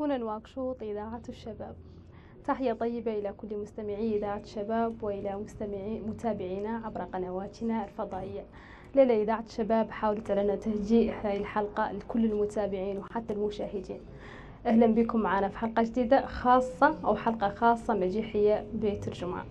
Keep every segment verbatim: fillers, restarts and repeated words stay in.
هنا نواكشوط إذاعة الشباب. تحية طيبة إلى كل مستمعي إذاعة الشباب وإلى مستمعي متابعينا عبر قنواتنا الفضائية. ليلة إذاعة الشباب حاولت لنا تهجيء هذه الحلقة لكل المتابعين وحتى المشاهدين. أهلا بكم معنا في حلقة جديدة خاصة أو حلقة خاصة مجيحية بيت الجمعة.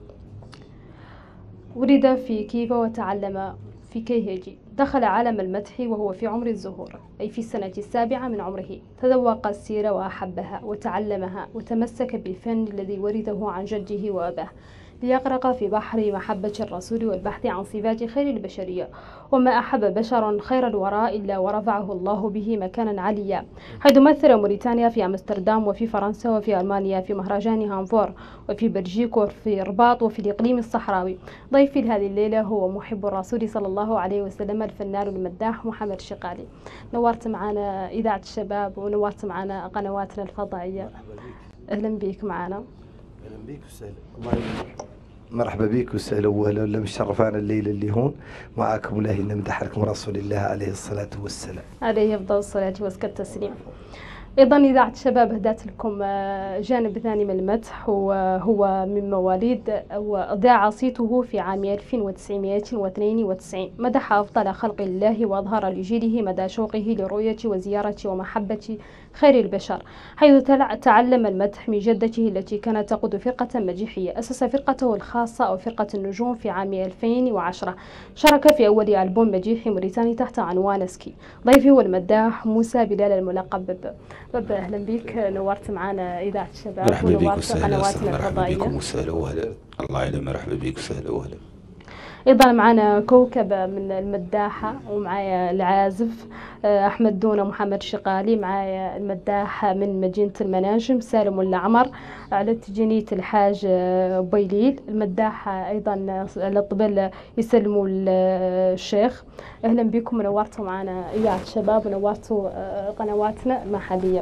ولد في كيفا وتعلم في كيهيجي. دخل عالم المدح وهو في عمر الزهور، أي في السنة السابعة من عمره. تذوق السيرة وأحبها وتعلمها وتمسك بالفن الذي ورثه عن جده وأباه، ليغرق في بحر محبة الرسول والبحث عن صفات خير البشرية. وما أحب بشر خير الوراء إلا ورفعه الله به مكانا عليا، حيث مثل موريتانيا في أمستردام وفي فرنسا وفي ألمانيا في مهرجان هانفور وفي بلجيك وفي رباط وفي الإقليم الصحراوي. ضيفي هذه الليلة هو محب الرسول صلى الله عليه وسلم الفنان المداح محمد الشقالي. نورت معنا إذاعة الشباب ونورت معنا قنواتنا الفضائية. أهلا بك معنا. أهلا بك وسهلا. الله يبارك. مرحبا بك وسهلا وهلا ولا مشرفانا الليله اللي هون معاكم ولا هي نمدح لكم رسول الله عليه الصلاه والسلام. عليه افضل الصلاه وازكى التسليم. ايضا اذاعه الشباب اهدت لكم جانب ثاني من المدح، وهو من مواليد وأذاع صيته في عام ألف وتسعمائة واثنين وتسعين. مدح افضل خلق الله واظهر لجيله مدى شوقه لرؤيه وزياره ومحبه خير البشر، حيث تعلم المدح من جدته التي كانت تقود فرقة مديحية. أسس فرقته الخاصة أو فرقة النجوم في عام ألفين وعشرة. شارك في أول ألبوم مديحي موريتاني تحت عنوان سكي. ضيفي هو المداح موسى بلال الملقب بب. بب أهلا بك، نورت معنا إذاعة الشباب مرحبا بك ونورت وسهلا. قنواتنا مرحبا الفضائية. بكم وسهلا وهلا. الله يعلم. مرحبا بك وسهلا وهلا. ايضا معنا كوكبه من المداحه، ومعايا العازف احمد دونه محمد الشقالي، معايا المداحه من مدينه المناجم سالم العمر، على تجنية الحاج بيليل. المداحه ايضا على الطبل يسلموا الشيخ. اهلا بكم ونورتوا معنا اذاعه الشباب ونورتوا قنواتنا المحليه.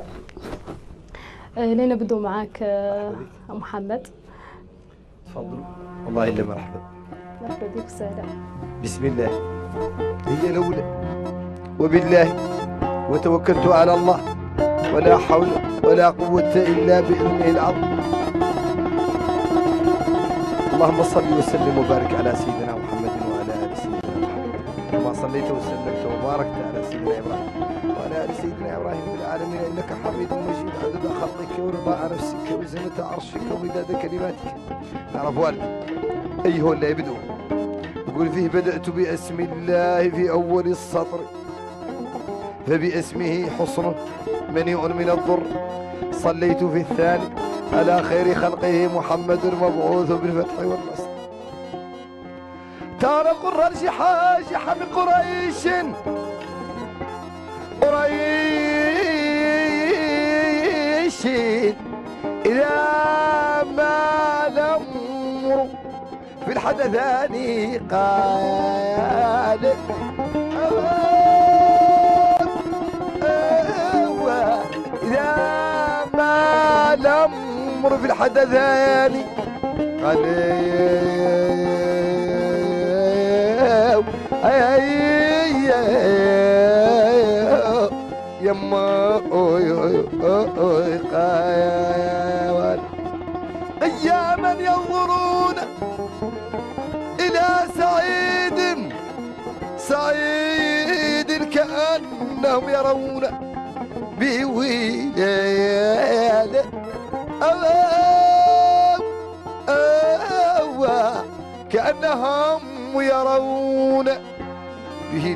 لينا بدو معاك محمد. تفضلوا. الله الا مرحبا. مرحبا بك وسهلا. بسم الله هي الأولى وبالله وتوكلت على الله ولا حول ولا قوة إلا بإذنه العظيم. اللهم صل وسلم وبارك على سيدنا محمد وعلى آل سيدنا محمد كما صليت وسلمت وباركت على سيدنا إبراهيم وعلى آل سيدنا إبراهيم في العالمين إنك حميد مجيد. عدد خلقك ورضاء نفسك وزنة عرشك ومداد كلماتك. نعرف والد أي هو اللي يبدو يقول فيه بدأت باسم الله في أول السطر فباسمه حصن منيء من الضر. صليت في الثاني على خير خلقه محمد المبعوث بالفتح والنصر. تارق الرجحاجح من قريش قريش إذا ما لم في الحدثان قال إذا ما الأمر في الحدثان قال يما أياما ينظرون إلى سعيد سعيد كأنهم يرون بويلاد كأنهم يرون به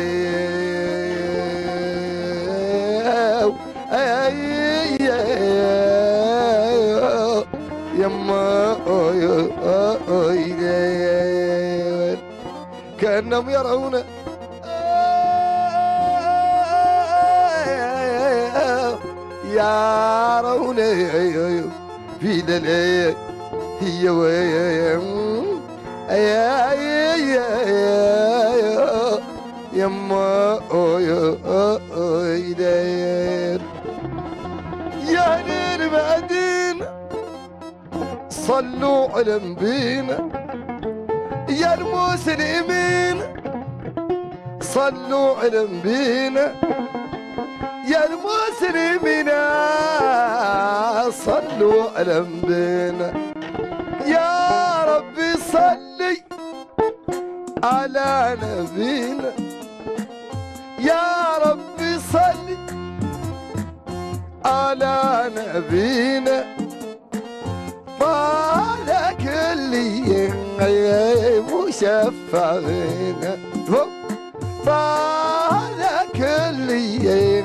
دليل يما كأنهم يرون يرون في دليل هي ويا يما يا أهل المدينة صلوا على نبينا يا المسلمين صلوا على نبينا يا المسلمين صلوا على نبينا يا ربي صلي على نبينا يا ربي صلي على نبينا طالك اللي مشفعنا طالك اللي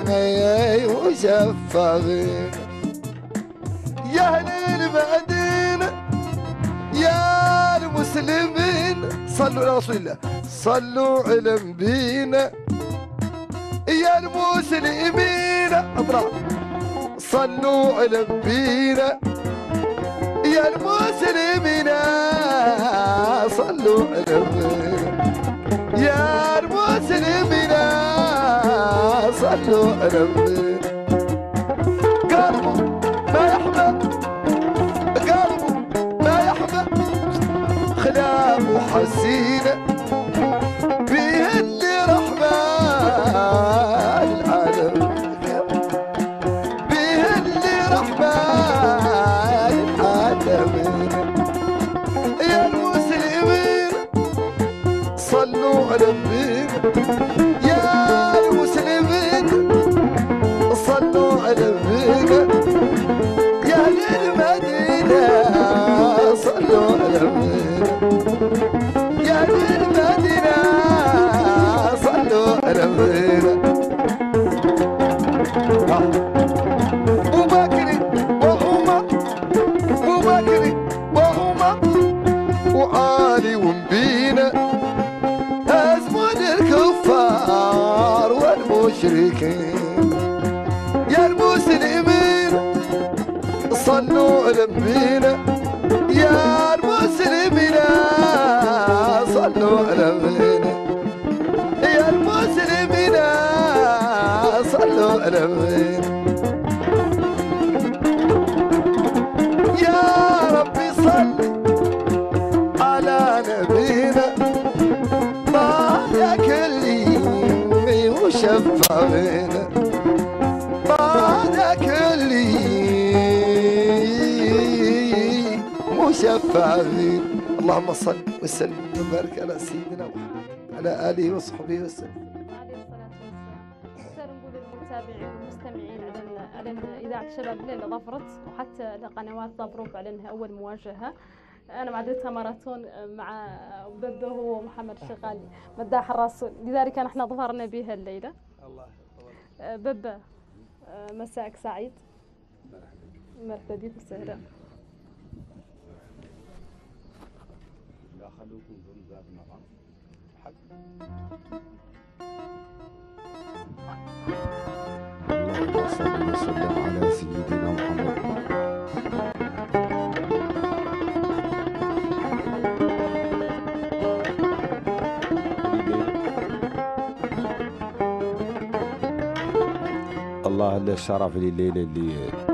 مشفعنا يا أهل المدينة يا المسلمين صلوا على رسول الله صلوا على نبينا يا المسلمين اطلع صلوا على نبينا يا المسلمين صلوا على نبينا يا المسلمين صلوا على نبينا قلبه ما يحمى قلبه ما يحمى خلاف حسينه بيه اللي رحمه العالم بيه اللي رحمه العالمين يا المسلمين صلوا على النبي يا المسلمين صلوا على النبي يا اهل المدينه صلوا على النبي يا اهل المدينه صلوا على النبي ابو بكر وعمر ابو بكر وعمر وعلي ونبينا ازمن الكفار والمشركين يا المسلمين صلوا على نبينا يا المسلمين صلوا على نبينا يا المسلمين صلوا على نبينا يا ربي صل على نبينا طالك اللي مشفعنا طالك اللي مشفعين اللهم صل وسلم وبارك على سيدنا محمد على اله وصحبه وسلم. عليه الصلاة والسلام. نختار نقول للمتابعين والمستمعين على على إذاعة شباب الليلة ظفرت وحتى لقنوات ظفروف على أنها أول مواجهة. أنا معدتها ماراثون مع ببه ومحمد الشغالي مداح الرسول، لذلك نحن ظفرنا بها الليلة. الله ببه مساءك سعيد. مرحبا بك وسهلا. لا خلوكم ذنبات مقام حق. اللهم صل وسلم على سيدنا محمد. الله اللي الشرف لي الليله اللي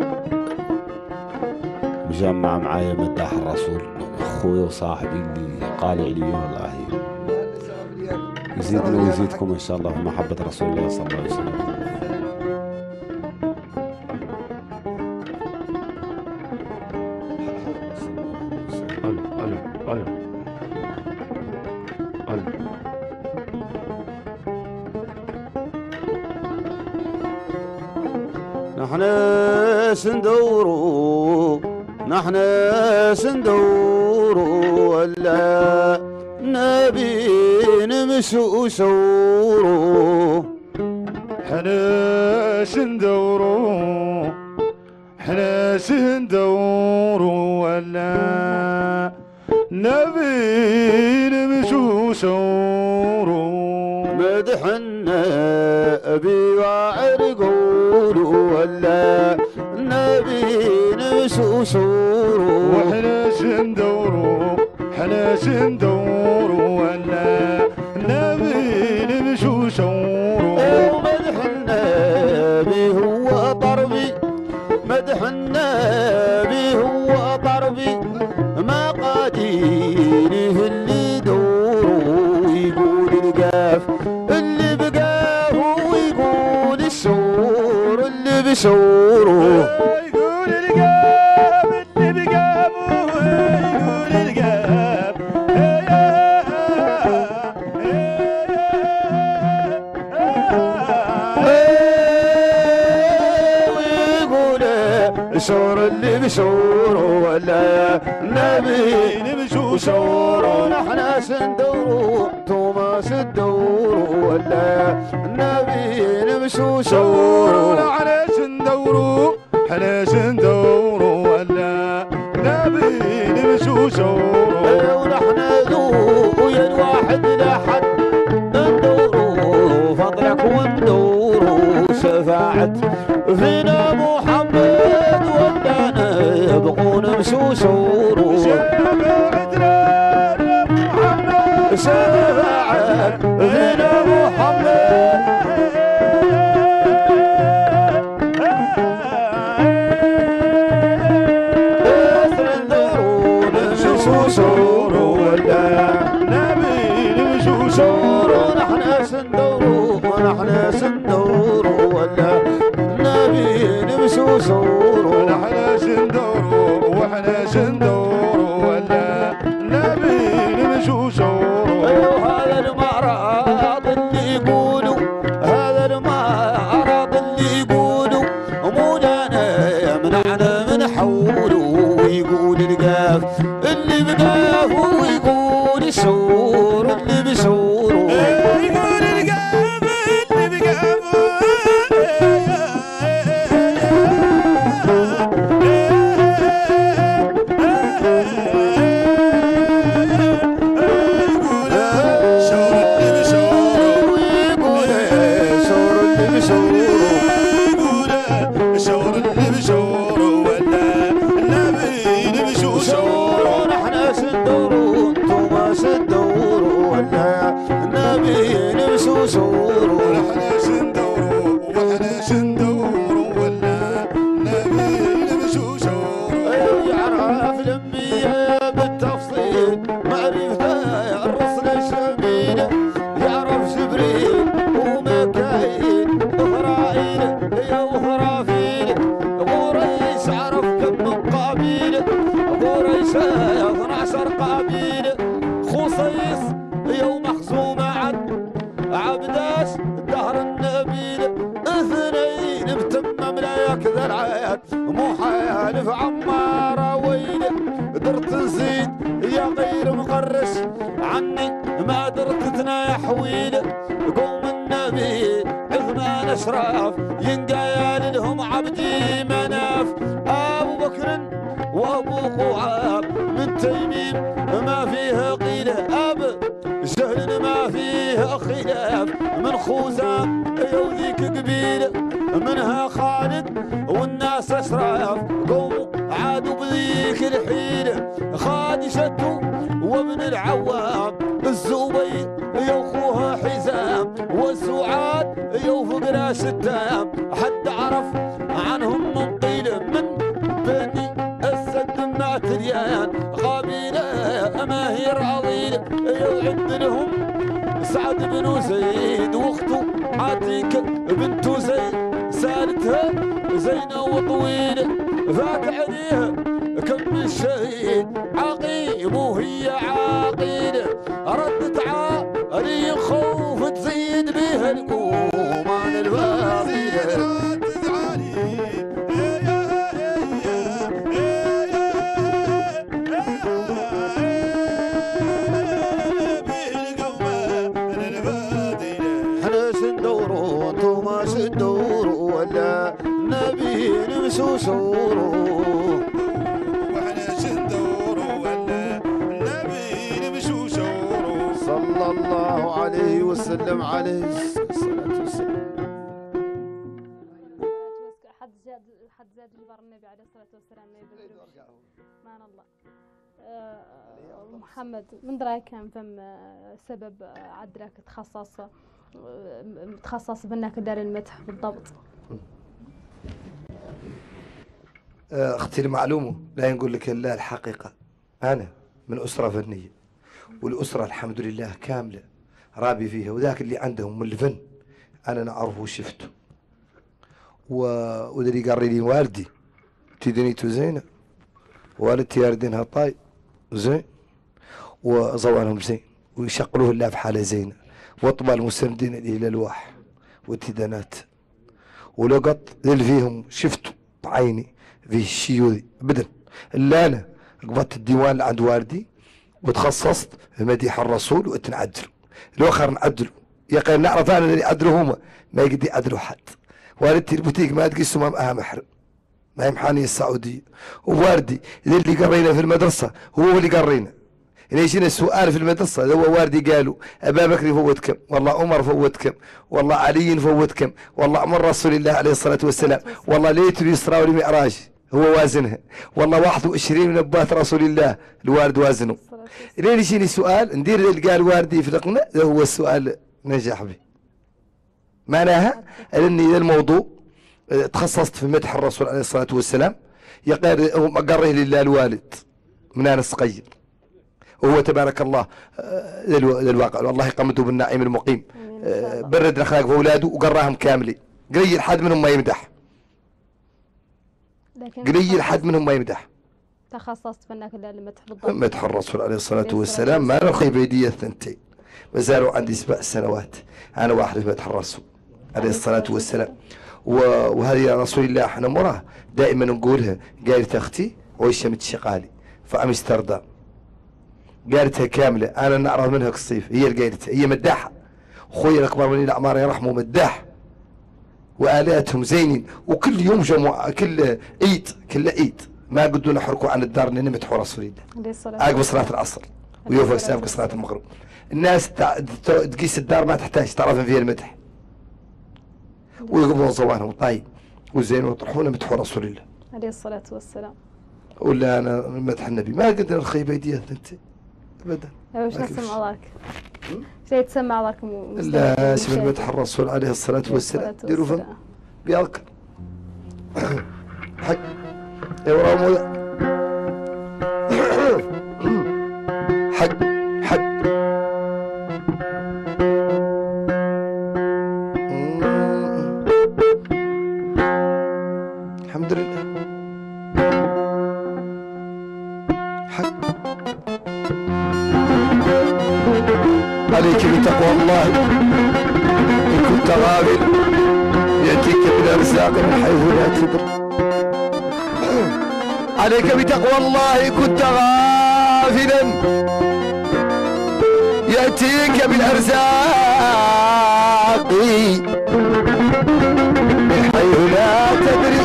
مجمع معايا مداح الرسول اخوي وصاحبي اللي قالع لي والله يزيدنا ويزيدكم ان شاء الله في محبه رسول الله صلى الله عليه وسلم. نحن سندورو نحن سندورو ولا نبي نمشو سورو حنا سندورو حنا سندورو ولا نبي نمشو سورو مدح النبي وعرقولو ولا نبي نمشو سورو وحنا سندورو حنا سندورو ولا نبي نمشو سورو ومدح النبي هو طربي مدح النبي هو طربي ما قادينه اللي دورو يقول القاف اللي بقاه ويقول السور اللي بسوره يقول القاف شور اللي بشور ولا نبي نمشوا شور نحنا سندورو توما سندورو ولا نبي نمشوا شور نحنا سندورو حنا سندورو ولا نبي نمشوا شور ونحنا ذو ويا الواحد لحد ندورو فضلك وندورو شفاعة فينا محمد ولا نبقوا نمشوا شورو شفاعتنا محمد شفاعة فينا محمد سندورو نمشوا شورو ولا نبي نمشوا شورو نحنا سندورو ونحنا سندورو ولا نبي نمشوا شورو نحنا سندورو وحنا سندورو ولا نبي نمشوا شورو هذا المعرض اللي يقولوا هذا المعرض اللي يقولوا مولانا يمنعنا من حوله ويقول القاف اللي بقاف ويقول الشور اللي بشوره يقول القاف اللي بقاف شورو نحنا سندورو وحنا سندورو ولا نبي نمشوا شورو يعرف الانبياء بالتفصيل معرفته الرسل الشميل يعرف جبريل وميكائيل وإسرائيل يا وخرافيل قريش عرف كم من قابيل قريش اثنا عشر قابيل خصيص يوم مخزومة عد عبداش دهر النبيل اثنين بتمم لا يكذا العياد مو حالف عمارة ويل درت نزيد يا غير مقرش عني ما درت تنايح ويل قوم النبي عثمان اشراف ينقال لهم عبدي مناف ابو بكر وابو قعاب من تيميم ما فيه قيله اب جهل ما فيه خلاف من خوزان يوذيك قبيله منها خالد والناس اشراف قوموا عادوا بذيك الحيله خادشته وابن العوام الزبير يوخوها حزام والسعاد يوفق راس التام حد عرف عنهم من قيل من بني السد مع تريان قابيله اماهير عظيله يعد لهم سعد بن زيد واخته عتيكه بنت زيد سالتها زينه وطويله فات عليها كم من شهيد عقيم وهي عاقيله ردت علي خوف تزيد بها القومان الباطله نمشوا شورو وحنا سندورو ولا نبي نمشوا شورو صلى الله عليه وسلم عليه الصلاة والسلام. حد زاد حد زاد جبر النبي عليه الصلاة والسلام ما الله. أه محمد من دراك كان فم سبب عدلك تخصص تخصص بانك دار المدح بالضبط؟ اختي المعلومه لا نقول لك الا الحقيقه. انا من اسره فنيه والاسره الحمد لله كامله رابي فيها، وذاك اللي عندهم من الفن انا نعرفه وشفته. وذا اللي قال لي والدي تدنيته زينه، والدتي يردينها طاي زين وزوانهم زين ويشغلوه الله في حاله زينه، واطبال المستندين الى الواح والتدانات ولقط اللي فيهم شفته بعيني فيه الشيوذي ابدا. الا انا قبضت الديوان اللي عند والدي وتخصصت في مديح الرسول وتنعدل الاخر نعدله. يا اخي نعرف انا اللي يعدلوا هما ما يقدر يعدلوا حد. والدتي البوتيك ما تقيسوا ما معها محرم، ما هي محانيه السعوديه. وواردي اذا اللي قرينا في المدرسه هو اللي قرينا. إذا يجينا سؤال في المدرسة هو واردي قالوا أبا بكر فوت كم، والله عمر فوت كم، والله علي فوت كم، والله عمر رسول الله عليه الصلاة والسلام، والله ليلة الإسراء والمعراج هو وازنها، والله واحد وعشرين من نبات رسول الله الوارد وازنه. إذا يجيني سؤال ندير اللي قال واردي في هو السؤال نجح به. معناها أني إذا الموضوع تخصصت في مدح الرسول عليه الصلاة والسلام يقره لله الوالد من أنا صغير. وهو تبارك الله للواقع والله يقمده بالنعيم المقيم. برد الاخلاق في اولاده وقراهم كاملين. قليل حد منهم ما يمدح. قليل حد منهم ما يمدح. تخصصت في انك المدح بالضبط. مدح الرسول عليه الصلاه والسلام ما له خيب يدي الثنتين. ما زالوا عندي سبع سنوات انا واحد في مدح الرسول عليه الصلاه والسلام. وهذه رسول الله احنا مراه دائما نقولها قالت اختي وهشام الشقالي في امستردام. قالتها كامله انا نعرف منها الصيف هي اللي قالتها. هي مداحه. اخوي الاكبر مني الاعمار يرحمه مداح والاتهم زينين وكل يوم جمعه كل عيد كل عيد ما قدوا نحركوا عن الدار لان مدحوا رسول الله عقب صلاه العصر ويوفق سابق صلاه المغرب. الناس تقيس الدار ما تحتاج تعرف فيها المدح ويقبضون صوانهم طيب وزين ويطرحون مدحوا رسول الله عليه الصلاه والسلام. ولا انا مدح النبي ما قدر الخيب ايديها الثنتين ابدا. وش نسمع ذاك؟ شيء تسمع ذاك لا اسم مدح الرسول عليه الصلاة والسلام ديروا فم بيذكر حق يا ورامو حق حق الحمد لله حق عليك بتقوى الله إن كنت غافل يأتيك بالأرزاق من حيث لا تدري. عليك بتقوى الله إن كنت غافلا يأتيك بالأرزاق من حيث لا تدري.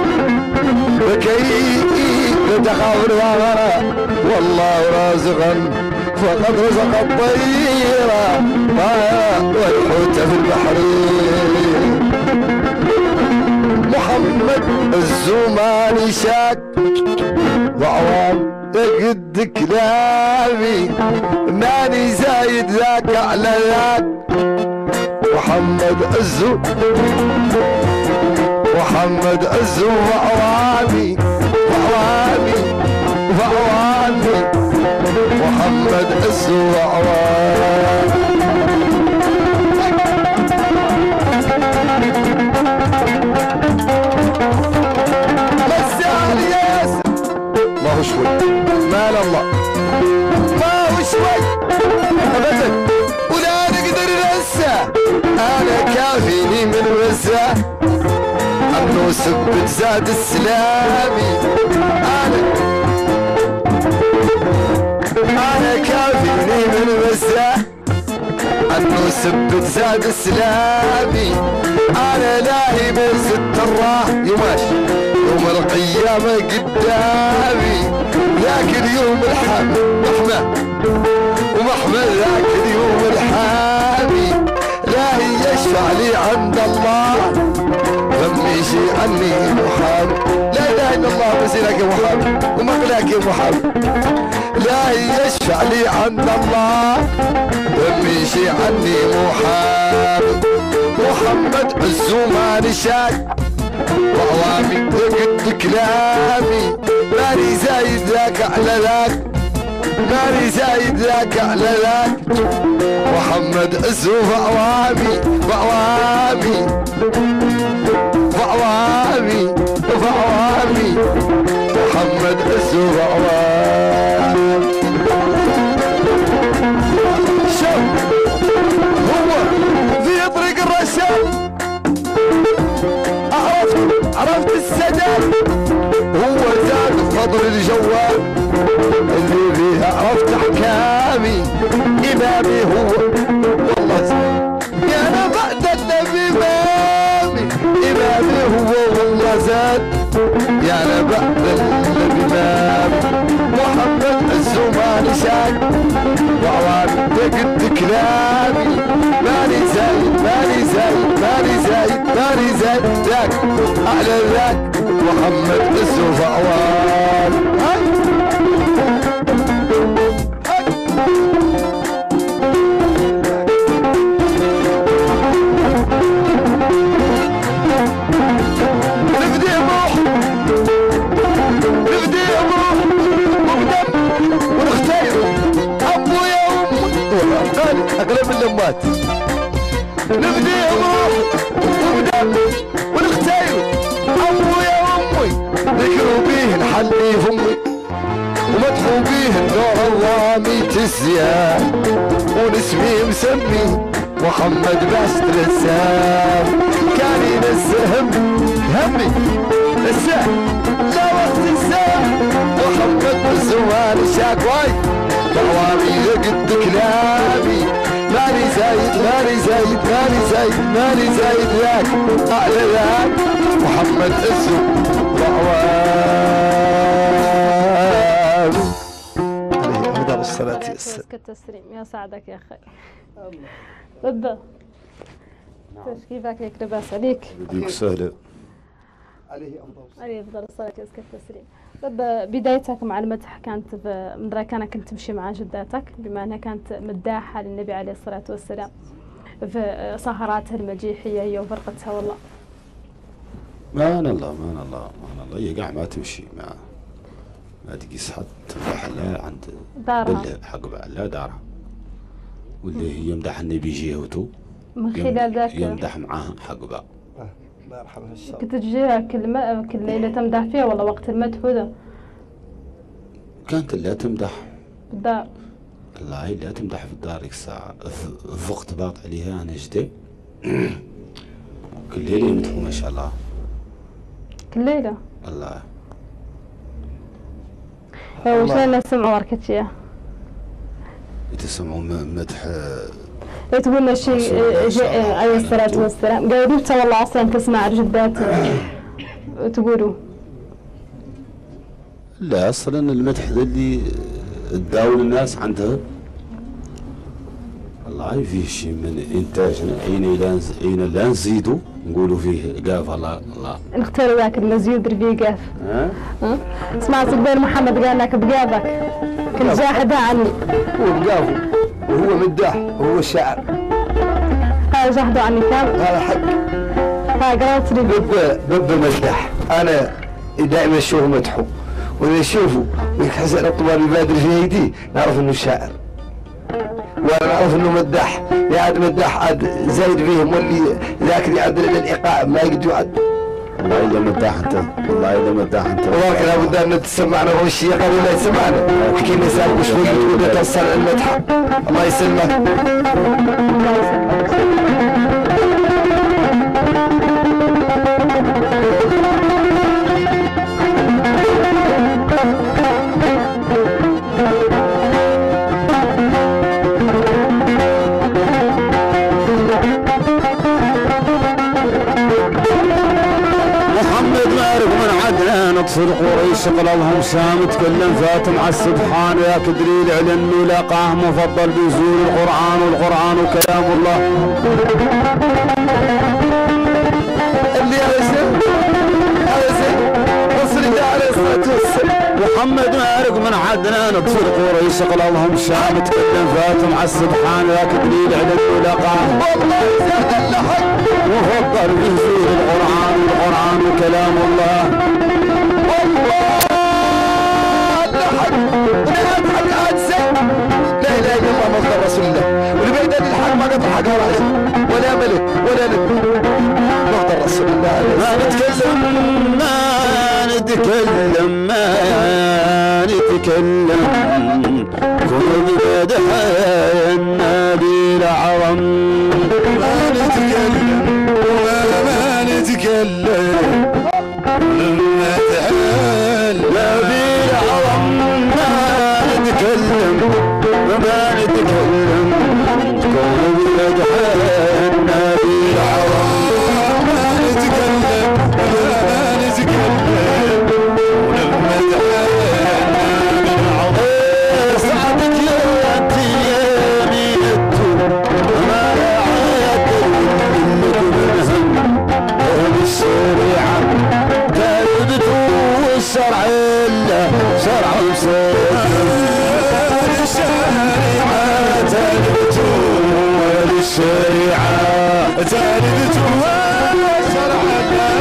وكيف تخاف الوغى والله رازقا فقد رزق الطير والحوت في البحر. محمد الزمان شاك وعوام قد كلامي ماني زايد ذاك على ذاك. محمد الزو محمد الزو وعوامي وعوامي وعوامي محمد الزو وعوامي. مساء الياس ما هو شوي مال الله ما هو شوي ابدا ولا نقدر ننسى. انا كافيني من وسع انه سبت زاد السلامي. انا انا كافيني من وسع انه سبت زاد السلامي. انا لاهي من ست الراح يماش يوم القيامة قدامي. ذاك اليوم الحامي محمى ومحمد ذاك اليوم الحامي. لاهي يشفع لي عند الله فمي شي عني محامي. لا اله الا الله مسيرك يا محامي ومقلاك يا محامي. لاهي يشفع لي عند الله فمي شي عني محامي. محمد الزمان شاك وعوامي قد كلامي ماني زايد ذاك على ذاك ماني زايد ذاك على ذاك. محمد الزوف وعوامي وعوامي وعوامي وعوامي محمد الزوف وعوامي. شوف هو في طريق الرشاد عرفت عرفت السداد. هو يا نبع بالباب محمد الزمان شاك وعوامي تقد كلامي ماني زايد ماني زايد ماني زايد ماني زايد ذاك على ذاك محمد الزفاوان اقرب اللمات نبدي روح ودم ونختير ابويا وامي ذكروا بيه نحلي فمي ومدحوا بيه نور الله ميت الزيان ونسمي مسمي محمد باشر السام كان ينزل همي همي السام لا وقت السام محمد بالزمان شاكواي دوامي قد كلامي ماني زايد ماني زايد ماني زايد ماني زايد ذاك اعلى ذاك محمد اسم ضعوان عليه افضل الصلاة والسلام. التسليم يا سعدك يا اخي. بابا كيفك هيك لباس عليك؟ بديك سهلة. عليه افضل عليه افضل الصلاة والتسليم. بابا بدايتك مع المدح كانت من ذاك انا كنت تمشي مع جداتك بما انها كانت مداحة للنبي عليه الصلاة والسلام في سهراتها المجيحية هي وفرقتها والله. ما أنا الله ما أنا الله ما أنا الله هي قاع ما تمشي ما ما تقيس حد تمدح لا عند دارها حق لا دارها واللي هي يمدح النبي جهته من خلال ذاك يمدح معاها حق بقى. الله يرحمها الشر. كنت تجيها كل ما كل ليلة تمدح فيها ولا وقت المدح وذا؟ كانت لا تمدح في الدار. والله لا تمدح في الدار ديك الساعة في وقت باط عليها أنا جدي كل ليلة يمدحوا ما شاء الله. كل ليلة؟ الله. وش لنا سمعوا وركتشيا؟ يتسمعوا مدح لا تقول لنا شيء عليه الصلاة والسلام قاعد انت والله اصلا تسمع جدات تقولوا. لا اصلا المدح ذا اللي تداول الناس عندها والله فيه شيء من انتاجنا اين لا اين لا نزيدوا نقولوا فيه قاف الله الله نختار ذاك المزيود رفيق قاف. ها؟ ها؟ اسمع صدق محمد قال لك بقافك كل جاحدها عني. هو بقافه وهو مداح وهو الشاعر. هذا جحده عني كامل. هذا حق. هذا قرأت لي. بب بب مدح انا دائما اشوفه مدحه واذا اشوفه ويحزن الطوال يبادر في ايديه نعرف انه شاعر. وانا نعرف انه مداح يا عاد مداح عاد زايد فيهم واللي ذاك يعدل الى الايقاع ما يقدر يعد. والله اذا مداح انت والله اذا مداح انت والله لابد ان تسمعنا هو الشيء قالوا لا يسمعنا حكينا سالك وش وقت ولا توصل المدحه. الله يسلمك. الله يسلمك. نطفي قريش قلبهم سام تكلم فاتم على السبحان يا كدريل على انه لقاه مفضل بيزور القران والقران وكلام الله. اللي على زين على زين وصل على الصلاه والسلام. محمد مارق من عدنان نطفي قريش قلبهم سام تكلم فاتم على السبحان يا كدريل على انه لقاه والله زاد اللحق مفضل بيزور القران والقران وكلام الله. لا اله الا الله مصدر رسول الله واللي بعيد عن الحق ما قطع حق راس ولا ملك ولا نبي مصدر رسول الله. ما نتكلم ما نتكلم ما نتكلم كن بمدح النبي العظم. ما نتكلم وما ما نتكلم مدح النبي العظم. ما نتكلم وما نتكلم كن بمدح النبي العظم. ما نتكلم وما ما نتكلم شرع الله شرع مسلم الشريعة تلبتو والشريعة تلبتو شرع الله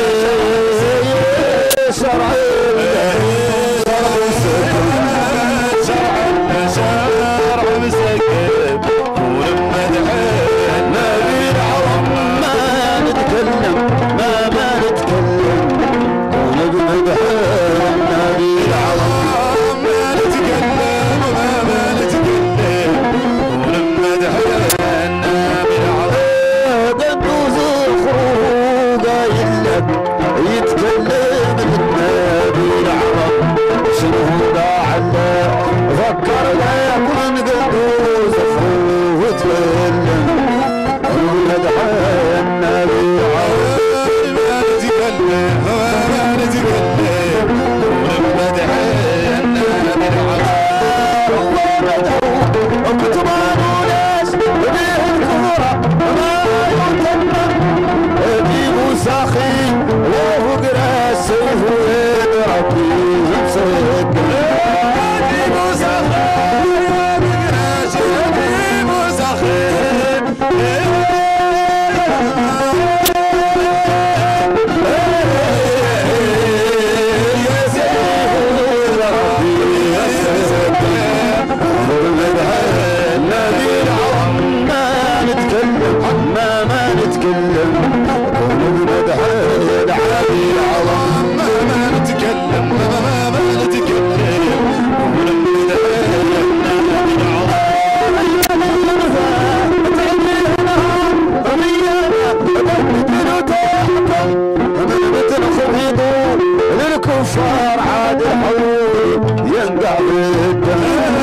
شرع الله شرع مسلم شرع الله شرع مسلم ولما دعينا النبي العظم ما نتكلم ما ما نتكلم ولما دعينا النبي العظم ما نتكلم ما ما نتكلم ولما دعينا النبي العظم قدوس الخروج يلك يتكلم النبي العظم شنو داع له فكر لا يكون قدوس خروج وتكلم ولما دعينا النبي العظم ما نتكلم ما نتكلم ولما دعينا النبي العظم كتبان وناس بيه الكورة ما يتمم بيه ساخي وهو قرا السيف ويضرب بيه بصيد بيه ساخي وهو قرا السيف بيه ساخي النبي العظم ما نتكلم ما ما نتكلم ونمدح العبي العظم ما ما نتكلم ما ما ما نتكلم ونمدح النبي العظم للكفار عاد الحول ينقع بالدم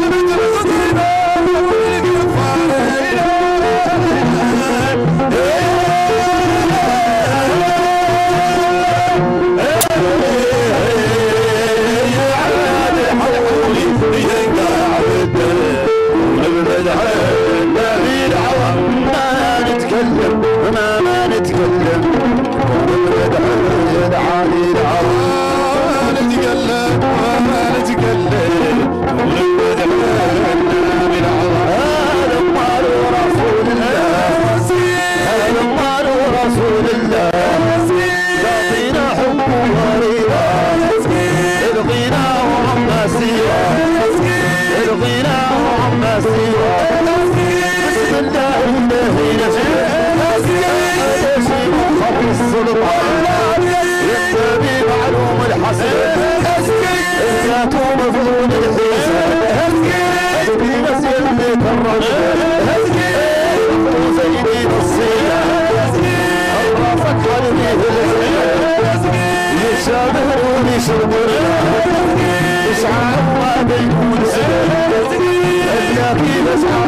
النبي العظم ما نتكلم ما ما نتكلم ونمدح العالي العظم ما نتكلم ما نتكلم ونمدح النبي العظم هذا مال رسول الله هذا مال رسول الله يعطينا حب ورضا الغنى وعما سوى الغنى وعما سوى بسم الله الذي نجد خبر السلطان ينتبه معلوم الحسن الذات مفضول الحسن في مسجد بيت الرجل زيدي بالصيلة الرافق قلبي في الزينة يشابهوني شربنا إشعاع ما بيكون سبب أبياكي بسعى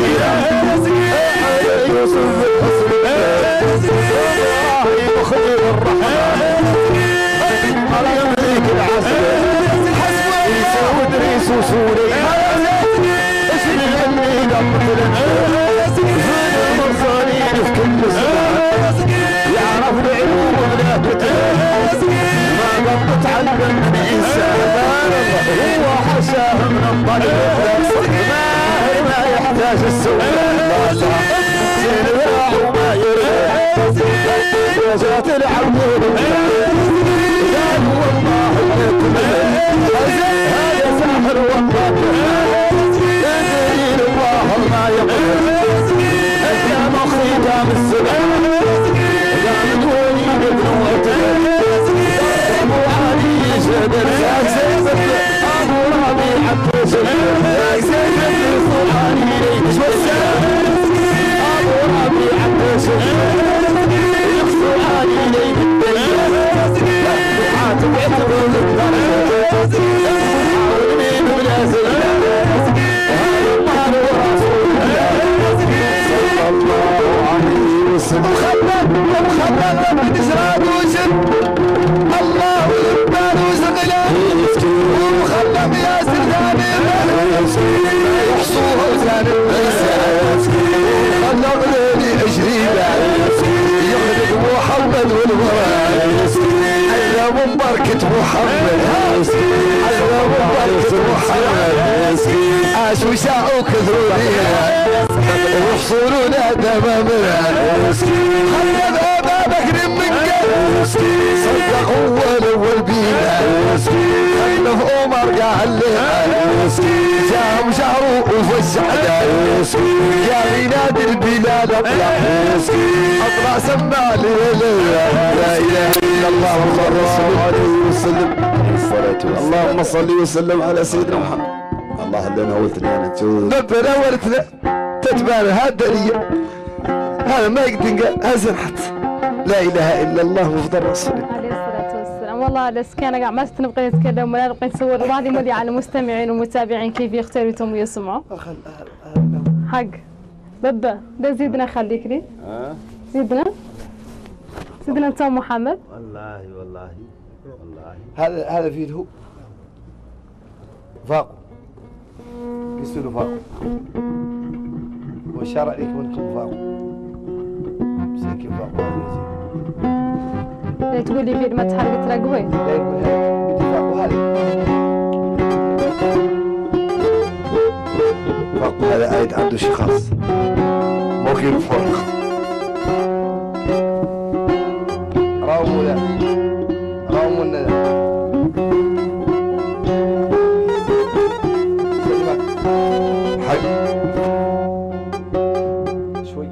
يوسف الحسن إبراهيم خليل الرحمن مريم ذيك العسل عيسى وادريس وسوري اسم اللي قمت زين المرسلين في كل سنة يعرف العلوم ولا تتعب ما قمت علم من إنسان هو حشاه من الطريق ما يحتاج السوق زين ذراع وما يرد جات العبد قال والله لكم هذا ساحر والله دليل الله ما يقدر يا مخي دام السبع قام تقولي ابن وتد ابو علي شدر ابو ربيع التوسل صلاني ليش ابو ربيع التوسل صلاني ليش بركة محمد حلوة وبركة محمد عاش وشاعوا كثرونيها وحصولنا تمامنا خلد أبا بكر من قلب صدق هو الأول بينا خلف عمر قال لنا جاهم شعروا وفزعنا يا بلاد البلاد اطلع اطلع سمع لي لا اله الا الله محمد صلى الله عليه وسلم اللهم صل وسلم على سيدنا محمد. الله اللي نولتني انا تشوف نبنا ولتنا تتبان هذا لي هذا ما يقدر ازرحت لا اله الا الله مفضل رسول الله عليه الصلاة والسلام. والله بس كان قاعد ما نبغى نتكلم ولا نبغى نصور بعض مذيع على المستمعين والمتابعين كيف يختاروا توم ويسمعوا. حق بابا ده زيدنا خليك لي. ها؟ زيدنا زيدنا توم محمد. والله والله والله هذا هذا فيه هو فاق يصيروا فاق والشرع لكم انكم فاق مساكين فاق لا تقول لي في ما تحرق تراقوي. لا يقول هذا بدي فاق هذا فاق هذا عيد عنده شيء خاص ممكن فوق راوموا لا راوموا لنا حق شوي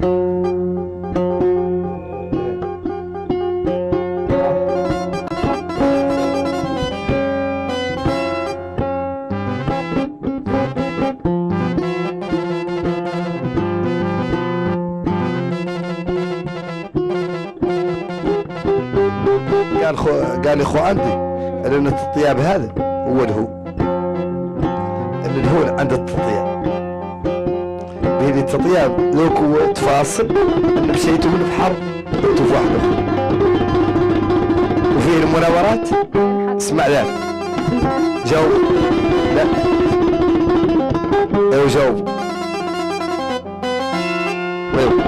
قال خو قال لي خو عندي لأن الطياب هذا هو الهو الهو عند التطياب بهذه التطياب لوكو تفاصل ان مشيتو من البحر في واحد وفيه المناورات اسمع ذاك جاوب لا ايوه جاوب ايوه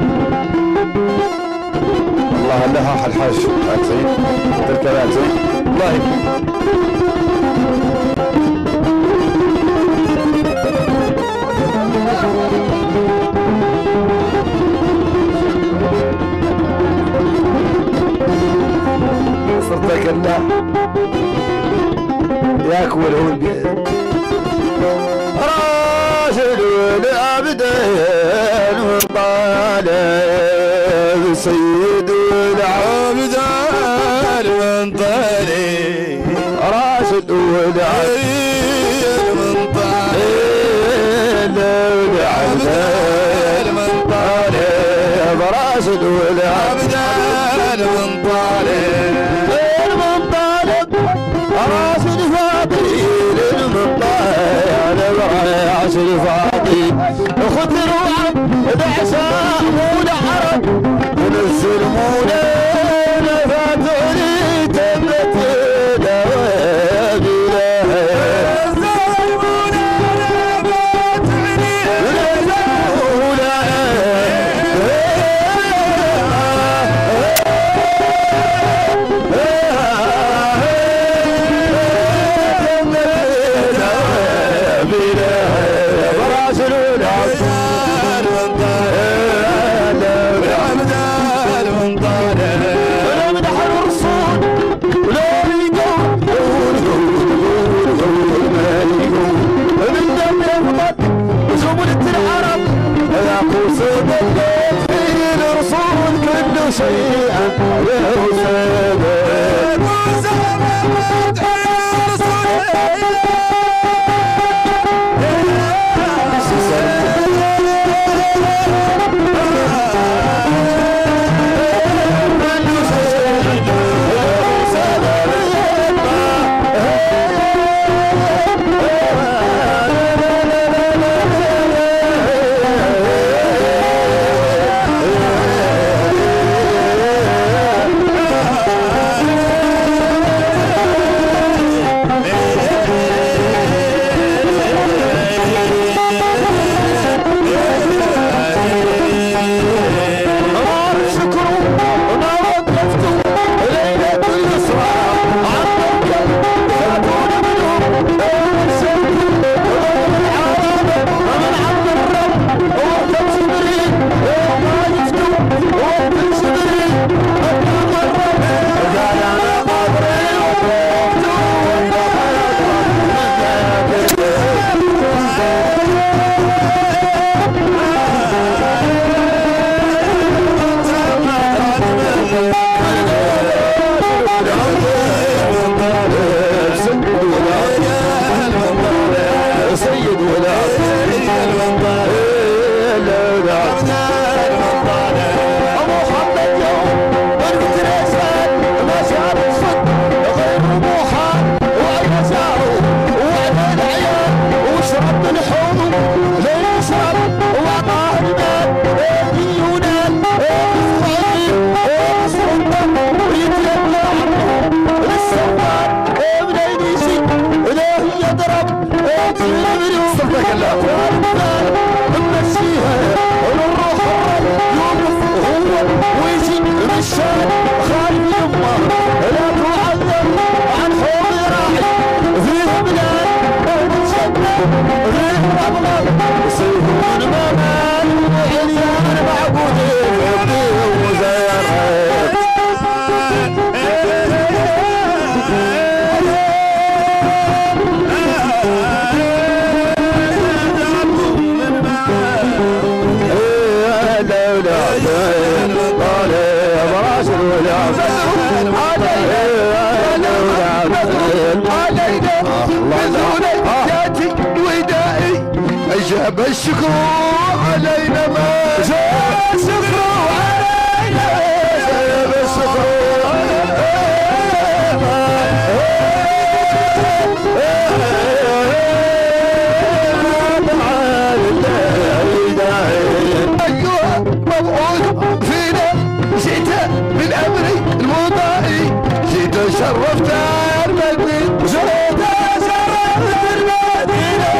والله لها الحاج عزيز تلك عزيز والله صرتك الله ياكل هو راجل العبدين وطالب سيد العبدين من طالب راشد والعبدين من طالب العبدين من طالب راشد والعبدين من طالب من طالب راشد فاضل من طالب راشد فاضل خذ روعه بعشاء مولى عرب ونزل مولى نفاتوني تمت شيئا وسبب وسبب صدق الله نمشيها ونروح يوقف هو ويجي مشان خايف يمه لا تعذب عن حوض راعي فيه بلاد غير أبغض يصيرون ممان وعليان معبودين يبديه وزيارات جاب الشكر علينا ما جاب الشكر علينا جاب الشكر أيها مبعوث فينا جئت من أمري المضائي جئت شرفت المدينة جئت شرفت المدينة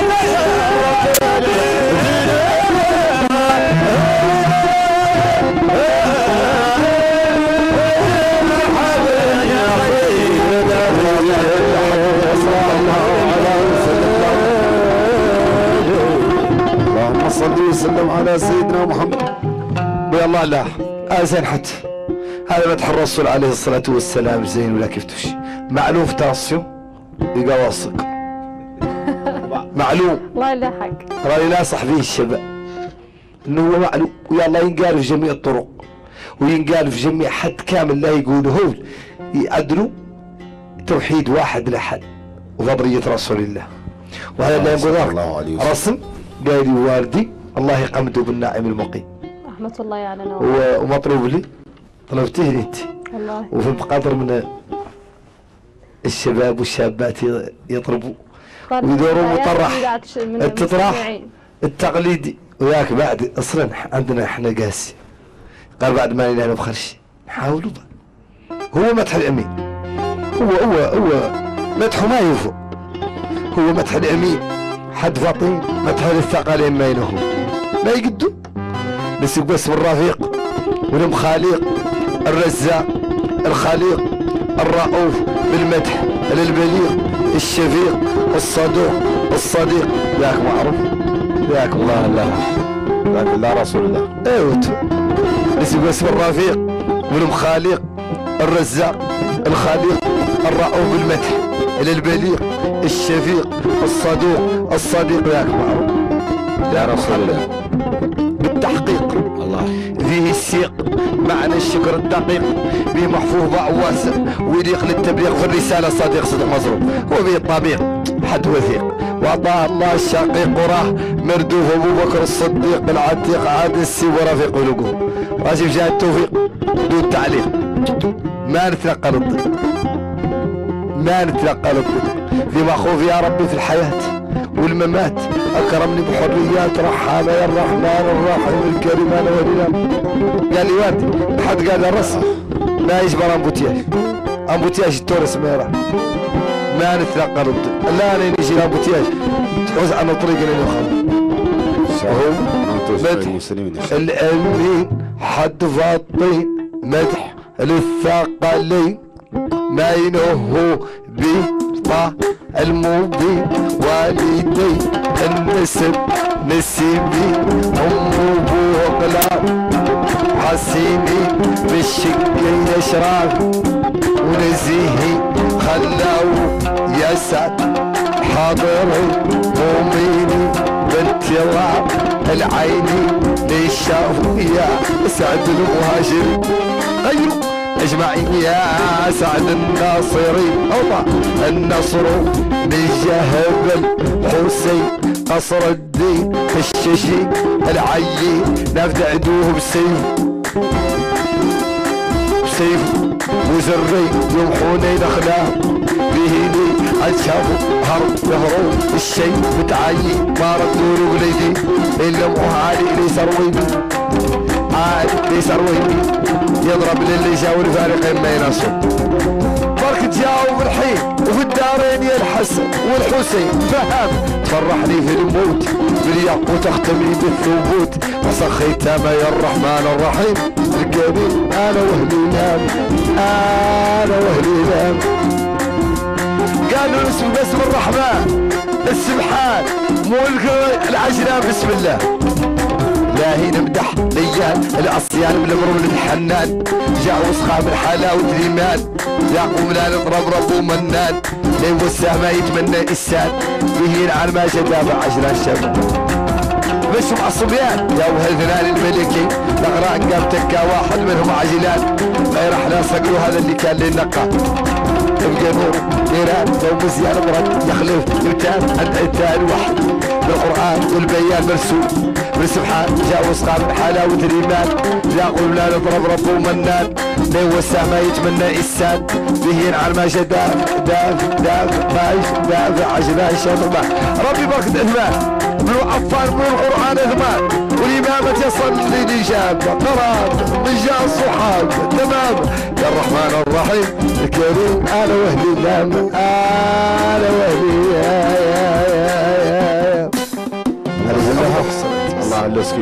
اللهم صل وسلم على سيدنا محمد. يا الله لا أزين حتى هذا مدح الرسول عليه الصلاة والسلام زين ولا كيف تمشي معلوم في تاسيو يقواصق معلوم الله يلحق. راني ناصح فيه الشباب انه هو معلوم ويا الله ينقال في جميع الطرق وينقال في جميع حد كامل لا يقوله يعدلوا توحيد واحد لحد وفضرية رسول الله. وهذا اللي يقول رسم قال لي والدي الله يقمده بالناعم المقيم رحمة الله علينا ومطلوب لي طلبته لي انت والله وفي بقدر من الشباب والشابات يطلبوا ويدوروا مطرح التطرح التقليدي وياك بعد اصلا عندنا احنا قاسي قال بعد ما لنا بخرش نحاولوا هو مدح الامين هو هو هو مدحه ما يفوق هو مدح الامين حد فطين مدح الثقلين بينهم ما يقدوا بس بس بالرفيق والمخاليق الرزاق الخليق الرؤوف بالمدح للبليغ الشفيق الصدوق الصديق ياك معروف ياك الله الله ذاك الله رسول الله. ايوه بس بس بالرفيق والمخاليق الرزاق الخليق الرؤوف بالمدح للبليغ الشفيق الصدوق الصديق ياك معروف يا رسول الله بالتحقيق الله فيه السيق معنى الشكر الدقيق به محفوظ واسع ويليق للتبليغ في الرسالة صديق صدق مظروف وبه الطبيق حد وثيق وأعطاه الله الشقيق وراه مردوف أبو بكر الصديق العتيق عاد السي ورفيق ولقوه راشف جاء التوفيق دون تعليق ما نتلقى الضيق ما نتلقى الضيق في مخوف يا ربي في الحياة والممات أكرمني بحريات رحمة يا الرحمن الرحيم الكريم أنا ولينا قال لي والدي حد قال الرسم ما يجبر أمبوتياج أمبوتياج التورس ميرا ما نتلقى الضيق لا أنا نجي أمبوتياج تحوز عن الطريق اللي نخل مدح الأمين حد فاطين مدح للثقلين ما ينهو بطا المبين والدي النسب نسيبي أم أبو غلاب حسيني بالشقي يشرب ونزيهي خلاو يسعد حاضري مؤمني بنت يلعب العيني للشاف يا سعد المهاجر غيروا اجمعين يا سعد الناصري الله النصر بالجهب الحسين قصر الدين الششي العيين نفدعدوه بسيف بسيف وزري يمحوني نخلاه بهيني عشاب هرب يهرون الشي متعين ما ردوا قليدي الا مو عالي لي سرويني عالي لي سرويني يضرب للي جاوا الفارقين ما ينصب برك تجاوب الحين وفي الدار الدارين يا الحسن والحسين فهم تفرحني في الموت بالياقوت تختمي بالثبوت وسخي ختامه يا الرحمن الرحيم الكريم انا واهلي نام انا واهلي نام قالوا اسم باسم الرحمن السبحان ملك العجلة بسم الله لاهي نمدح ليان العصيان بالمرور الحنان جاء وسخة من حلاوة الإيمان يعقوب لا نضرب ربو منان لي وسع ما يتمنى إنسان به عن ما شداب عجلة الشباب بس مع الصبيان يا وهالفنان الملكي الأغراء قام تكا واحد منهم عجلان غير احنا صقلوا هذا اللي كان لي نقا تبقى نور نيران لو مزيان مرد يخلف يمتان عند عتان واحد بالقرآن والبيان مرسوم بالسبحان جاء وسخة من حلاوة الإيمان يقول لا نضرب ربه منان لي وسع ما يتمنى إنسان به ينعل ما شداف داف داف مايش داف عجلان شاطر ربي بركة إثمان بلو عفان بلو القرآن إثمان والإمامة يصلي الإجابة قرار من جاء الصحاب تمام يا الرحمن الرحيم الكريم أنا وهلي نام أنا وهلي يا يا يا الله على السكين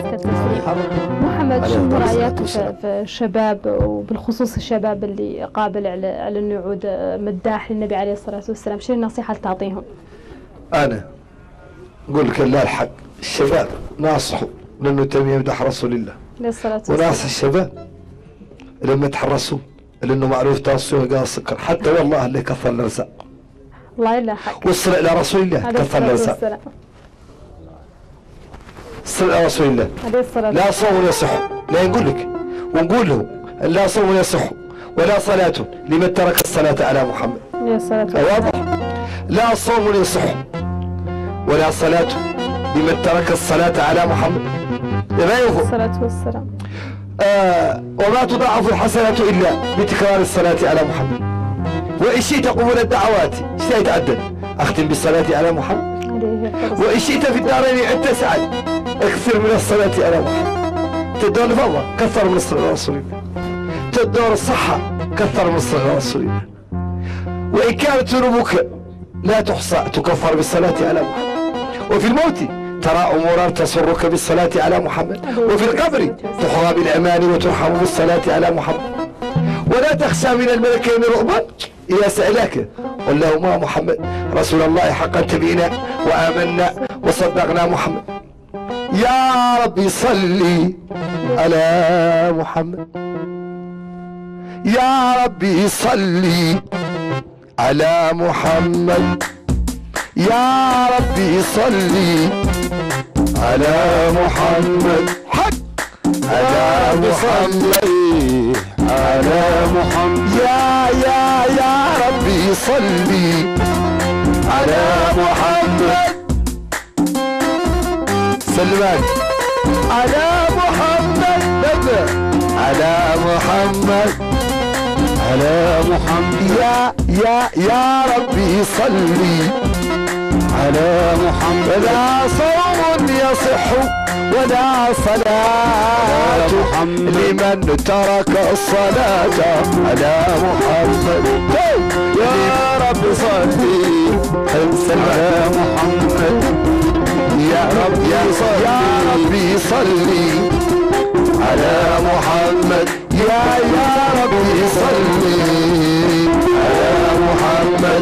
محمد شو رأيك في الشباب وبالخصوص الشباب اللي قابل على على انه يعود مداح للنبي عليه الصلاة والسلام شو النصيحة اللي تعطيهم؟ أنا أقول لك لا الحق الشباب ناصحوا لأنه تم يمدح رسول الله عليه الصلاة والسلام وناصح الشباب لما يتحرسوا لأنه معروف تاصوا قال السكر حتى والله اللي كثر الأرزاق الله يلا حق وصل إلى رسول الله كثر الأرزاق صل على رسول الله عليه الصلاة لا صوم ولا صح لا نقول لك ونقول له لا صوم ولا صح ولا صلاة لمن ترك الصلاة على محمد عليه الصلاة والسلام واضح لا صوم ولا صح ولا صلاة لمن ترك الصلاة على محمد ما يفهم الصلاة والسلام آه وما تضاعف الحسنات إلا بتكرار الصلاة على محمد وإن شئت قبول الدعوات ايش يتعدد أختم بالصلاة على محمد وإن شئت في الدارين أن تسعد اكثر من الصلاة على محمد تدور الفضل كثر من الصلاة على رسول الله تدور الصحة كثر من الصلاة على رسول الله وإن كانت ذنوبك لا تحصى تكفر بالصلاة على محمد وفي الموت ترى أمورا تسرك بالصلاة على محمد وفي القبر تحظى بالأمان وترحم بالصلاة على محمد ولا تخشى من الملكين رعبا إذا سألك قل له ما محمد رسول الله حقا تبينا وآمنا وصدقنا محمد يا ربي صلي على محمد يا ربي صلي على محمد يا ربي صلي على محمد حق على محمد على محمد يا يا يا ربي صلي على محمد سلمان على محمد على محمد على محمد يا يا يا ربي صلي على محمد لا صوم يصح ولا صلاة لمن ترك الصلاة على محمد يا رب صلي على محمد يا رب يا ربي صلي على محمد يا يا ربي صلي على محمد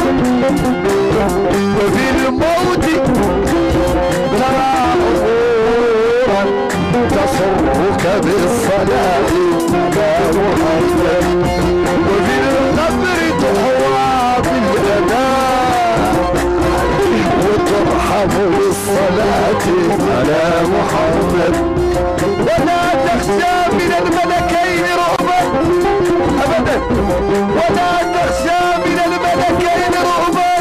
وفي الموت ترى أمورا تصرك بالصلاة على محمد وفي القبر تحوى بالأداء وترحم بالصلاة على محمد ولا تخشى من الملكين رعبا أبدا ولا تخشى من الملكين رعبا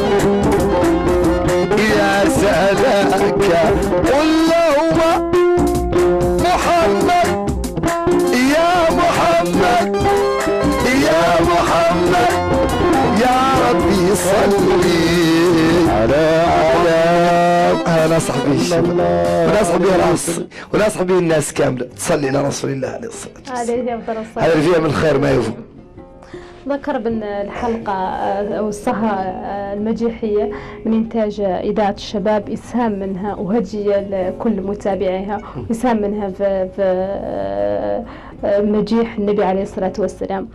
إذا سألك قل لهما محمد يا محمد يا محمد يا ربي صلي على على انا صاحبي الشباب وانا صاحبي العصر وانا صاحبي الناس كامله تصلي على رسول الله عليه الصلاه والسلام عليه افضل الصلاه هذا اللي فيها من الخير ما يفهم ذكر بأن الحلقة أو السهرة المجيحية من إنتاج إذاعة الشباب، إسهام منها وهدية لكل متابعيها، إسهام منها في, في مجيح النبي عليه الصلاة والسلام.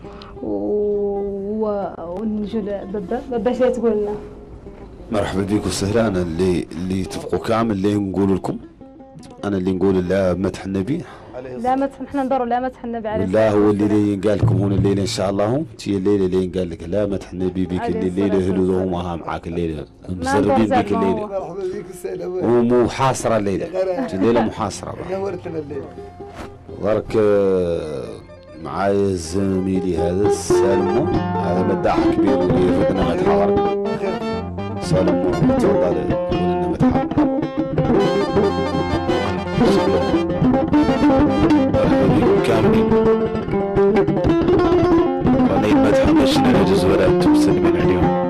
ونجي بابا بابا شو تقول لنا؟ مرحبا بك وسهلا. أنا اللي اللي يتفقوا كامل اللي نقول لكم، أنا اللي نقول لا مدح النبي، لا مدح، نحن ندوروا لا مدح النبي عليه الصلاة والسلام. والله هو اللي ينقال لكم هنا الليلة إن شاء الله، هم تي الليلة اللي ينقال لك لا مدح النبي بك الليلة هلو وما معك الليلة مزربين بك الليلة، مرحبا بك وسهلا. ومحاصرة الليلة، الليلة محاصرة. نورتنا الليلة. ضرك معايا زميلي هذا سالمو، هذا مداح كبير واللي يفيدنا مدح ضرك. سالمو تفضل يقول لنا مدح. كاملين راني مدح باش نعجز ولا انتم مسلمين عليهم.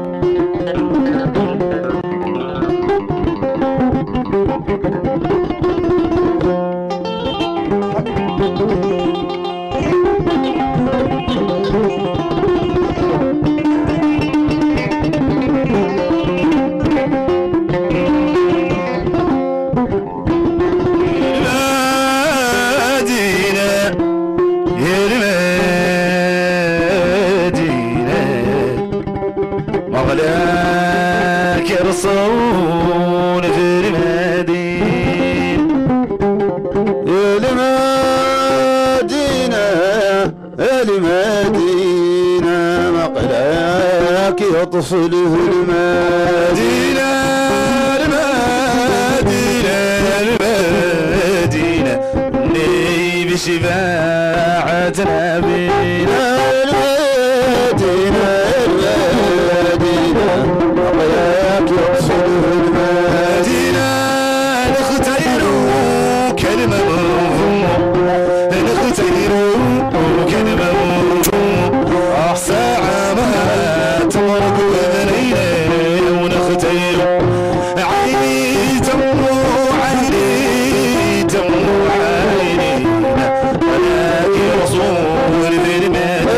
مغلاك يرصون في المدينة، المدينة المدينة مغلاك يطفل في المدينة، المدينة المدينة اللي بشفاعة نبينا، المدينة مغلاك يطفل في المدينة، نختيروا كلمة مفهومة، نختيروا كلمة مفهومة، ساعة ما تمرق الليلة ونختيروا عيني دموع عيني دموع عيني ملاك رسول في المدينة.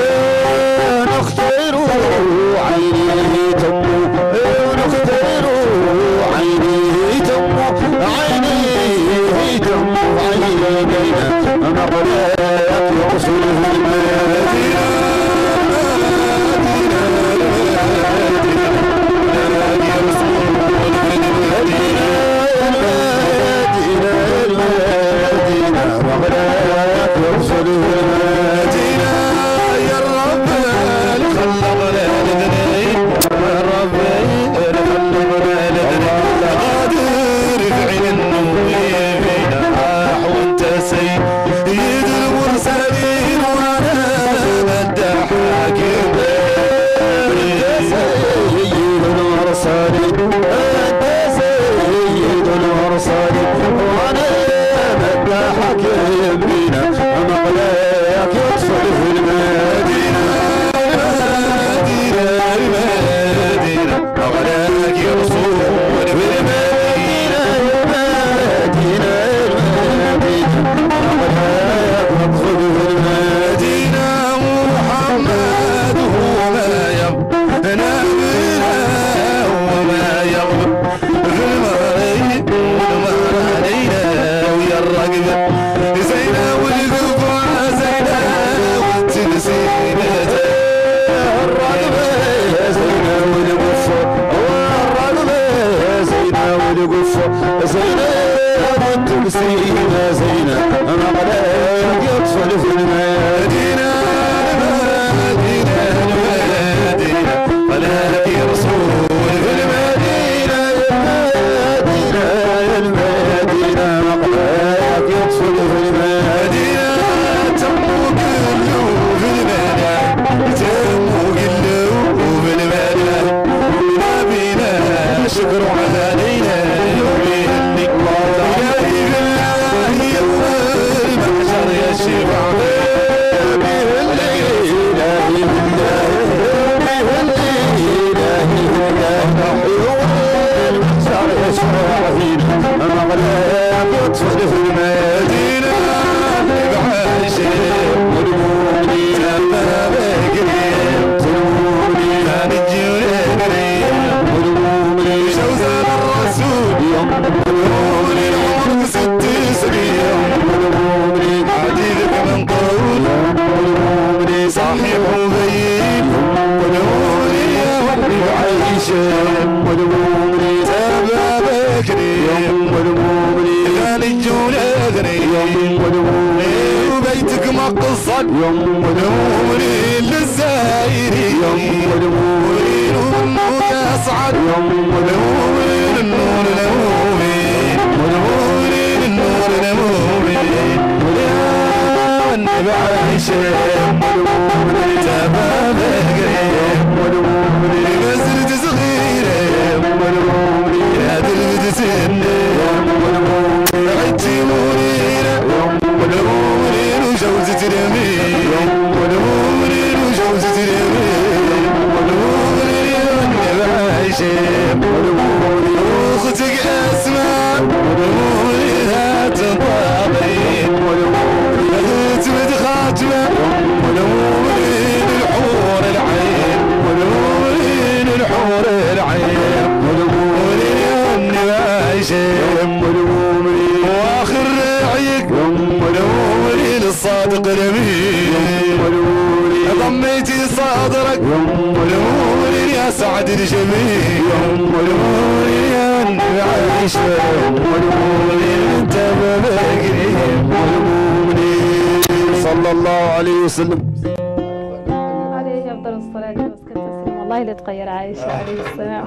هاشم والمؤمنين أبا بكر يوم والمؤمنين خالد ونغني يوم والمؤمنين وبيتك مقصد يوم والمؤمنين للزايرين يوم والمؤمنين والنور يصعد يوم والمؤمنين النور المؤمن والمؤمنين النور المؤمن ويا النبي هاشم والمؤمنين أبا بكر والمؤمنين غزلت صغيرة والمؤمنين هدلت سنة والمؤمنين عدتي منيرة والمؤمنين وجوزة اليمين والمؤمنين وجوزة اليمين والمؤمنين والنبي هاشم والمؤمنين واختك أسماء والمؤمنين هتنطابين والمؤمنين هتمد خاتمة والمؤمنين الحور العين والمؤمنين الحور العين والمؤمنين والنبي هاشم والمؤمنين واخر رعيك والمؤمنين الصادق الامين والمؤمنين ضميتي صدرك والمؤمنين يا سعد الجميل والمؤمنين يا النبي هاشم والمؤمنين انت ببكري والمؤمنين صلى الله عليه وسلم. عليه أفضل الصلاة والسلام. والله اللي تغير عايشة عليه السلام.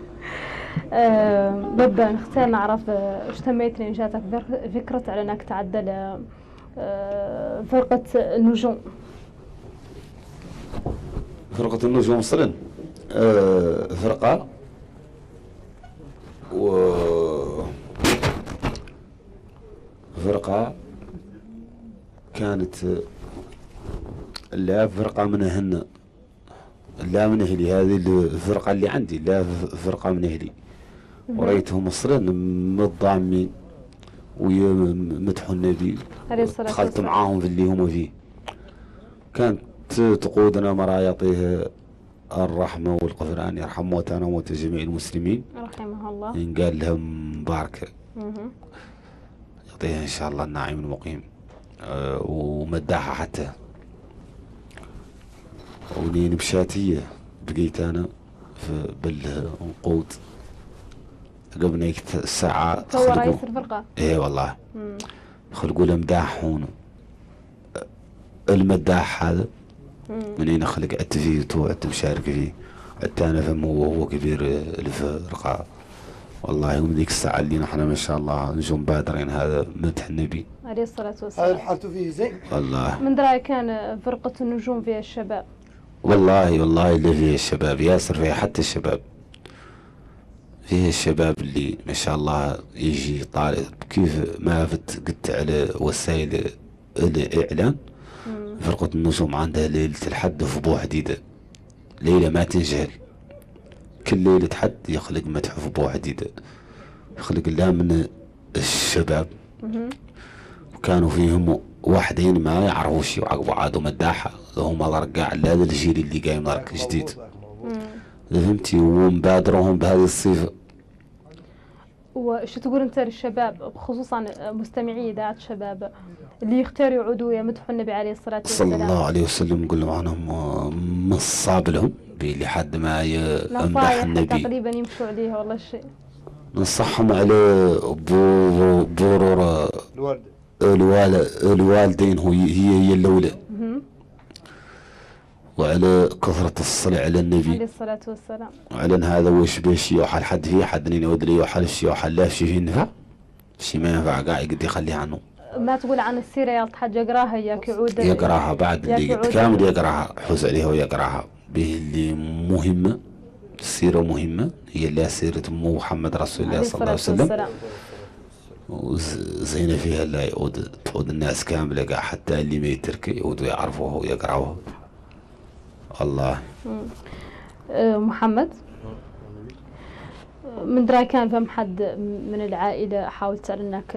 أه ببدأ نختار نعرف ايش تميت لإنشاتك فكرة على انك تعدل أه فرقة النجوم. فرقة النجوم صلن أه فرقة و فرقة كانت لا فرقة من هن لا من أهلي، هذه الفرقة اللي عندي لا فرقة من أهلي، وريتهم أصلا متضامين ويمدحوا النبي، دخلت معاهم في اللي هم فيه. كانت تقودنا مرايطيه الرحمة والغفران، يرحم موتانا وموتى جميع المسلمين رحمه الله، إن قال لهم مباركة يعطيها إن شاء الله النعيم المقيم. أه ومداحة حتى ولين بشاتية بقيت أنا في بالنقود قبل هيك الساعة. هو رئيس الفرقة؟ إيه والله خلقوا له مداح هون. المداح هذا من أين خلق عدت فيه وعدت مشارك فيه، عدت أنا فهمه وهو كبير الفرقة والله. ومن ذيك الساعة اللي نحن ما شاء الله نجوم بادرين، هذا مدح النبي عليه الصلاة والسلام. هذا حالته فيه زين والله. من دراي كان فرقة النجوم فيها الشباب؟ والله والله اللي فيها الشباب ياسر، فيها حتى الشباب، فيها الشباب اللي ما شاء الله يجي طالب. كيف ما فت قلت على وسائل الإعلام فرقة النجوم عندها ليلة الحد في بو حديدة، ليلة ما تنجهل، كل ليلة حد يخلق مدح في بو حديدة، يخلق لا من الشباب. وكانوا فيهم واحدين ما يعرفوش يعقبوا عادوا مداحة، هم رقاع هذا الجيل اللي قايم ضرك جديد، فهمتي، ومبادرهم بهذه الصفة. وش تقول انت للشباب خصوصا مستمعي اذاعه الشباب اللي يختاروا يعودوا يمدحوا النبي عليه الصلاه والسلام صلى الله عليه وسلم، نقول لهم انا نصاب لهم لحد ما يمدح النبي تقريبا يمشوا عليها والله الشيء. ننصحهم على برور الوالدين، هي هي الاولى، وعلى كثرة الصلاة على النبي عليه الصلاة والسلام. وعلى هذا وش باش يوحل حد فيه حد نين ودري يوحل شي يوحل لا شي فيه ينفع شي ما ينفع قاعد يقد يخليه عنه. ما تقول عن السيرة يا حاج يقراها ياك يعود يقراها بعد اللي كامل يقراها، حوز عليها ويقراها به اللي مهمة. السيرة مهمة، هي اللي سيرة محمد رسول الله صلى الله عليه وسلم، وزينة فيها لا يعود تعود الناس كاملة قاع حتى اللي ما يترك يعودوا يعرفوها ويقراوها. الله. أه محمد من درا كان فهم حد من العائلة حاول تسأل انك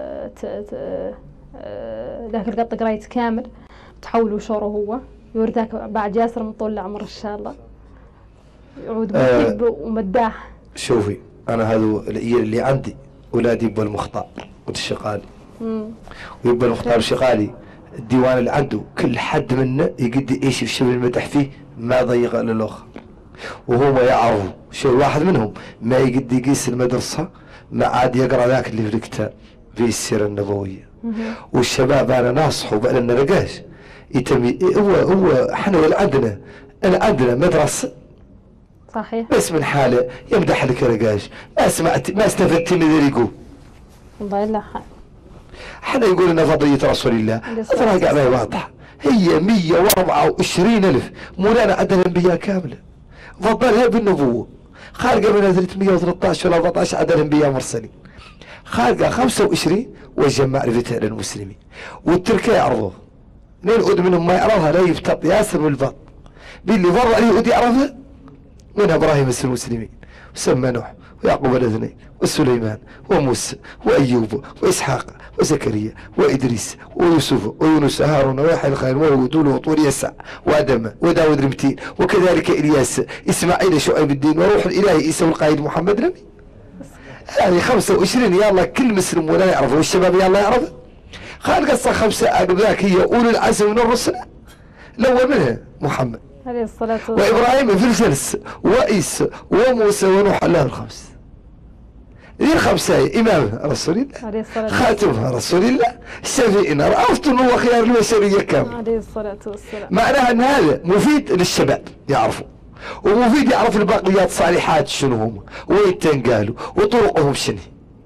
ذاك القط قريت كامل تحولوا شوره هو يورداك بعد ياسر من طول العمر ان شاء الله يعود محب أه ومداح. شوفي انا هذا اللي عندي اولادي يبقى المختار والشقالي ويبقى المختار الشقالي الديوان اللي عنده كل حد منه يقدر ايش الشباب المدح فيه ما ضيق الا الاخر، وهم يعرفوا شيء. واحد منهم ما يقد يقيس المدرسة ما عاد يقرأ ذاك اللي في الكتاب في السيرة النبوية. والشباب أنا ناصحه بقى لنا لقاش يتمي هو هو احنا عندنا أنا عندنا مدرسة صحيح بس من حاله يمدح لك رقاش ما سمعت ما استفدت من ذي يقول الله يلا احنا يقول لنا فضية رسول الله ترى قاعدة واضحة هي مية وأربعة وعشرين ألف مولانا عندنا الأنبياء كاملة فضلها بالنبوة خارقة من ثلاثمية وثلاثة عشر ولا أربعة عشر عدد الأنبياء مرسلين خارقة خمسة وعشرين وجه معرفتها للمسلمين والتركية يعرضوها اثنين عود منهم ما يعرفها لا يفتط ياسر من البط باللي فرع اليهود يعرفها من ابراهيم اسم المسلمين وسمى نوح ويعقوب الاثنين وسليمان وموسى وايوب واسحاق وزكريا وادريس ويوسف ويونس هارون ويحيى الخير وهود ولوط واليسع وادم وداود المتين وكذلك الياس اسماعيل شعيب الدين وروح الاله عيسى والقائد محمد نبي. هذه خمسة وعشرين يلا كل مسلم ولا يعرفه والشباب يلا يعرفه. خالق قصة خمسة عقب ذاك هي أولي العزم من الرسل الأول منها محمد عليه الصلاة والسلام وإبراهيم في الجلس وعيسى وموسى ونوح الله الخمس. ذي الخمسة إمامها رسول الله عليه الصلاة خاتمها رسول الله شفيئنا عرفت أنه هو خيار البشرية كامل. عليه الصلاة والسلام معناها أن هذا مفيد للشباب يعرفوا ومفيد يعرف الباقيات صالحات شنو هم وين تنقالوا وطرقهم شنو.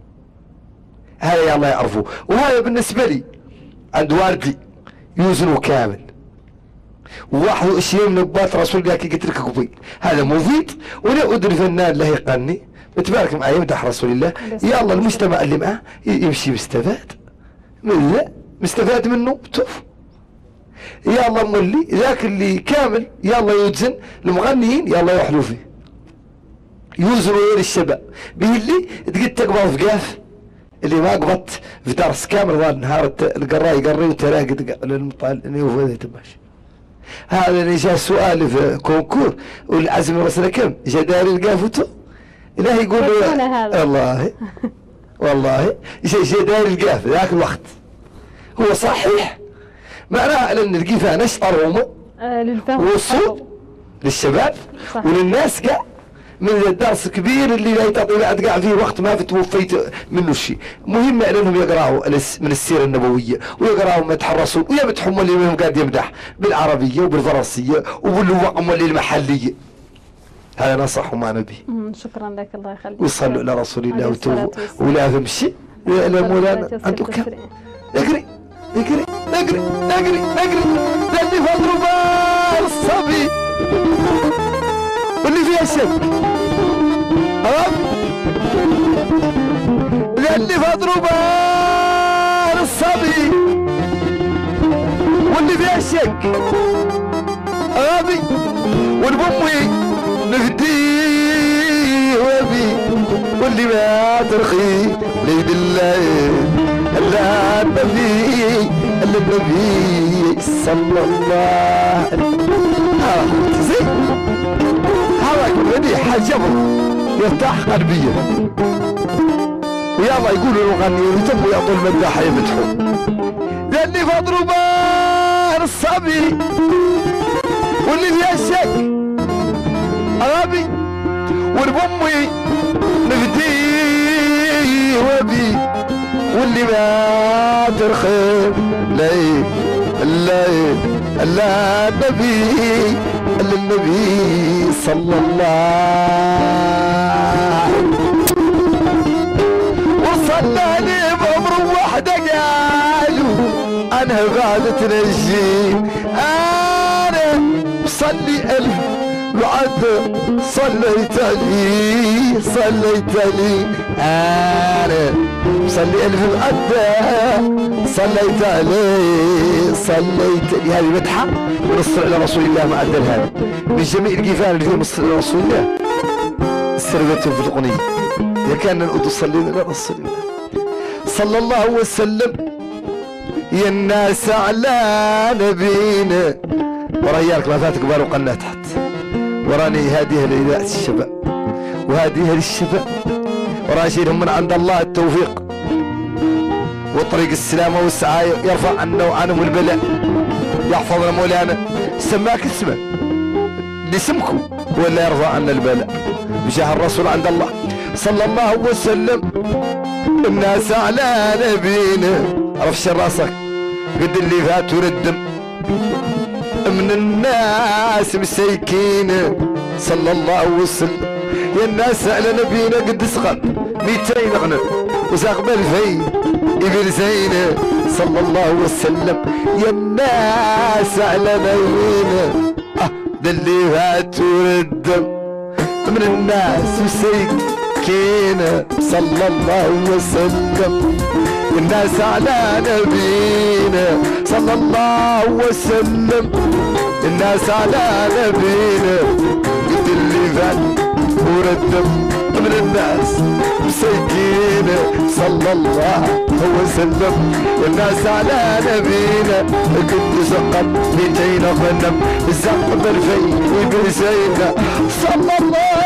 هذا يا الله يعرفوه. وهذا بالنسبة لي عند والدي يوزنه كامل وواحد وعشرين نبات رسول الله كي قلت لك قبيل هذا مفيد. ولا أدري فنان له يقني بتبارك معي يمدح رسول الله يا الله المجتمع اللي معه يمشي مستفاد من لا مستفاد منه بتوف يا الله مولي ذاك اللي كامل يا الله يوزن المغنيين يا الله يحلو فيه يوزنوا غير الشباب به اللي تقد تقبض في قاف اللي ما قبضت في درس كامل ظل نهار القراء يقري وتراقد للمطال انه يوفى تماشي. هذا اللي جاء سؤال في كونكور والعزم الرسل كم جا داري القافته إله يقول والله والله جا داري القاف ذاك الوقت هو صحيح معناها لان القيفة نشطر وما والصوت للشباب صحيح. وللناس قاع من الدرس كبير اللي لا يتعطي بعد قاع فيه وقت ما في توفيت منه شيء. مهم انهم يقراوا من السيره النبويه ويقراوا مدح الرسول ويمدحهم اللي منهم قاعد يمدح بالعربيه وبالفرنسيه وباللغه اللي المحليه. هذا نصح ما نبي. شكرا لك الله يخليك. وصلوا الى رسول الله وتوبوا ولا فمشي الى مولانا انتم كم اقري اقري اقري اقري اقري لاني فضل بال الصبي واللي فيها شك لاني فضل بال الصبي واللي فيها شك ابي والبمي نفدي وابي واللي ما ترخي ليد الله الا النبي الا النبي صلى الله عليه وسلم. زين هواك بدي حجبه يرتاح قلبيا ويلا يقولوا الغنيين يتبوا يعطوا المداحه يمدحوا لاني فضل بال الصبي واللي فيها الشك أبي والبمي نفدي وابي واللي ما ترخب لاي لاي لا النبي الا النبي صلى الله وصلى لي بعمر وحده قالوا انا بعد تنجي انا بصلي الف بعد صليت لي صليت لي انا صلي الف بعد صليت لي صليت لي. هذه مدحه ونصر الى رسول الله ما عدل هذا من جميع القيفان اللي فيهم نصر الى رسول الله استربتهم في الاغنيه يا كان نعود صلينا الى رسول الله صلى الله وسلم. يا الناس على نبينا وريالك ما فاتك بار وقلنا تحت وراني هذه لإذاعة الشباب وهذه للشباب وراشدهم من عند الله التوفيق وطريق السلامة والسعاية يرفع عنا وعنهم البلاء يحفظنا مولانا سماك اسمه لاسمكم ولا يرضى عنا البلاء بجاه الرسول عند الله صلى الله وسلم. الناس على نبينا رفش راسك قد اللي فات وردم من الناس مسيكين صلى الله وسلم. يا الناس على نبينا قد سقط ميتين غنم وساق بالفي ابن زينه صلى الله وسلم. يا الناس على نبينا اه ده اللي فات وردم من الناس مسيكين صلى الله وسلم. الناس على نبينا صلى الله وسلم. الناس على نبينا قد اللي فات وردم من الناس مسيكين صلى الله وسلم. الناس على نبينا قد سقط ميتين غنم الزق بالفي ابن زينه صلى الله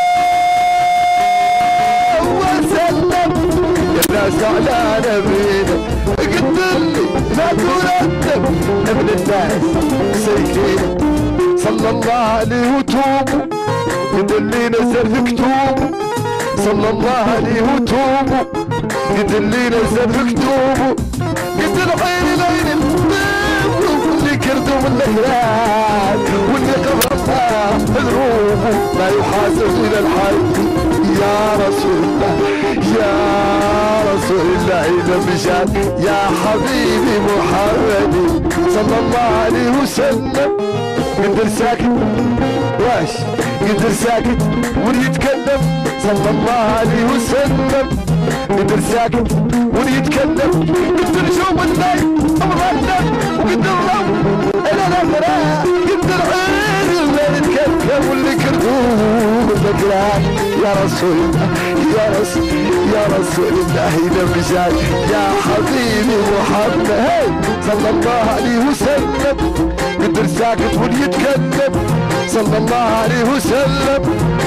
وسلم. الناس على نبينا قد اللي ما تردم من الناس مسيكين صلى الله عليه وتوبوا قد اللي نزل في كتوبه صلى الله عليه وتوبوا قد اللي نزل في كتوبه قد العين العين الطيب واللي كردوا من الاهلال واللي قبر الله ذنوبه ما يحاسب الى الحي. يا رسول الله يا رسول الله اذا مشات يا حبيبي محمد صلى الله عليه وسلم. قدر ساكت واش قدر ساكت ويتكلم صلى الله عليه وسلم. قدر ساكت ويتكلم قدر شوف الليل امرنا وقدر الرب الى الاخره قدر عين اللي يتكلم واللي كردوه بالذكرى. يا رسول الله يا رسول يا رسول الله اذا مشات يا حبيبي محمد صلى الله عليه وسلم. قدر ساكت ويتكلم صلى الله عليه وسلم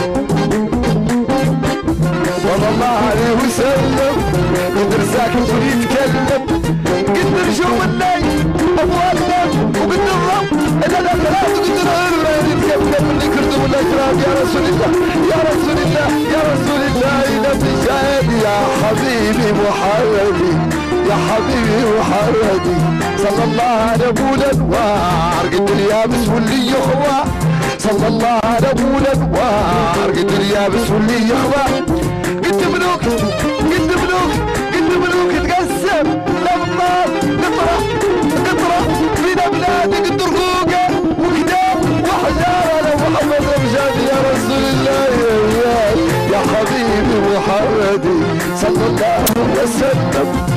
صلى الله عليه وسلم. قدر ساكت ويتكلم قدر شوف الليل ابوالنا وقدر الرب الى الاخرات وقدر غير يتكلم اللي كردوا الاكرام. يا رسول الله يا رسول الله يا رسول الله الى مشاهد يا حبيبي محمدي يا حبيبي محمدي صلى الله على ابو الانوار قد اليابس واللي يخوى صلى الله على ابو الانوار قد اليابس واللي يخوى. قد ملوك قد ملوك قد ملوك تقسم لما نطرح قطرة فينا بلاد قد رقوقة وكتاب وحجارة محمد رمشان. يا رسول الله يا, يا حبيبي محمدي صلى الله وسلم.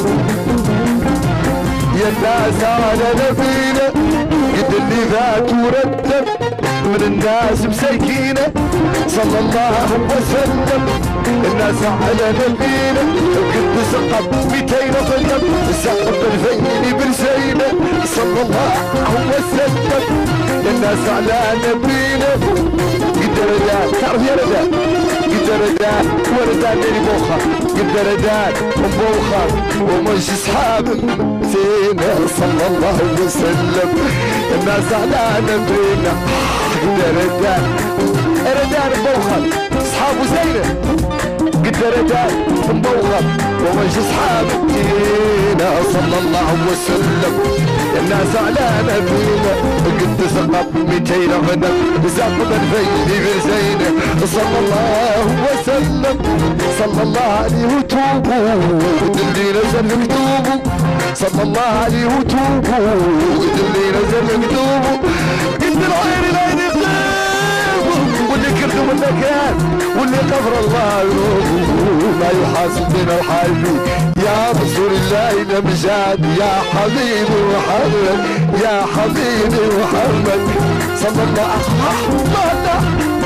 يا الناس على نبينا قد اللي فات وردم من الناس مسيكينة صلى الله وسلم. الناس على نبينا قد سقط ميتين غنم سقط الفيل برسينة صلى الله وسلم. الناس على نبينا قد رجال تعرف يا رجال قد رجال وردان اللي بوخر قد رجال وبوخر ومش اصحاب سينا صلى الله وسلم. الناس على نبينا قد رجال رجال بوخر اصحاب زينه قد رجال مبوغر ومش اصحاب الدين صلى الله وسلم. الناس على نبينا قد سقط ميتين غنم زقب الفيل برزينه صلى الله وسلم. صلى الله عليه وتوبوا قد اللي نزل مكتوبه صلى الله عليه وتوبوا قد اللي نزل مكتوبه قد العين العين واللي كردوا من مكان واللي غفر الله ما يحاسب بنا الحاج. يا رسول الله الامجاد يا حبيبي محمد يا حبيبي محمد صلى الله عليه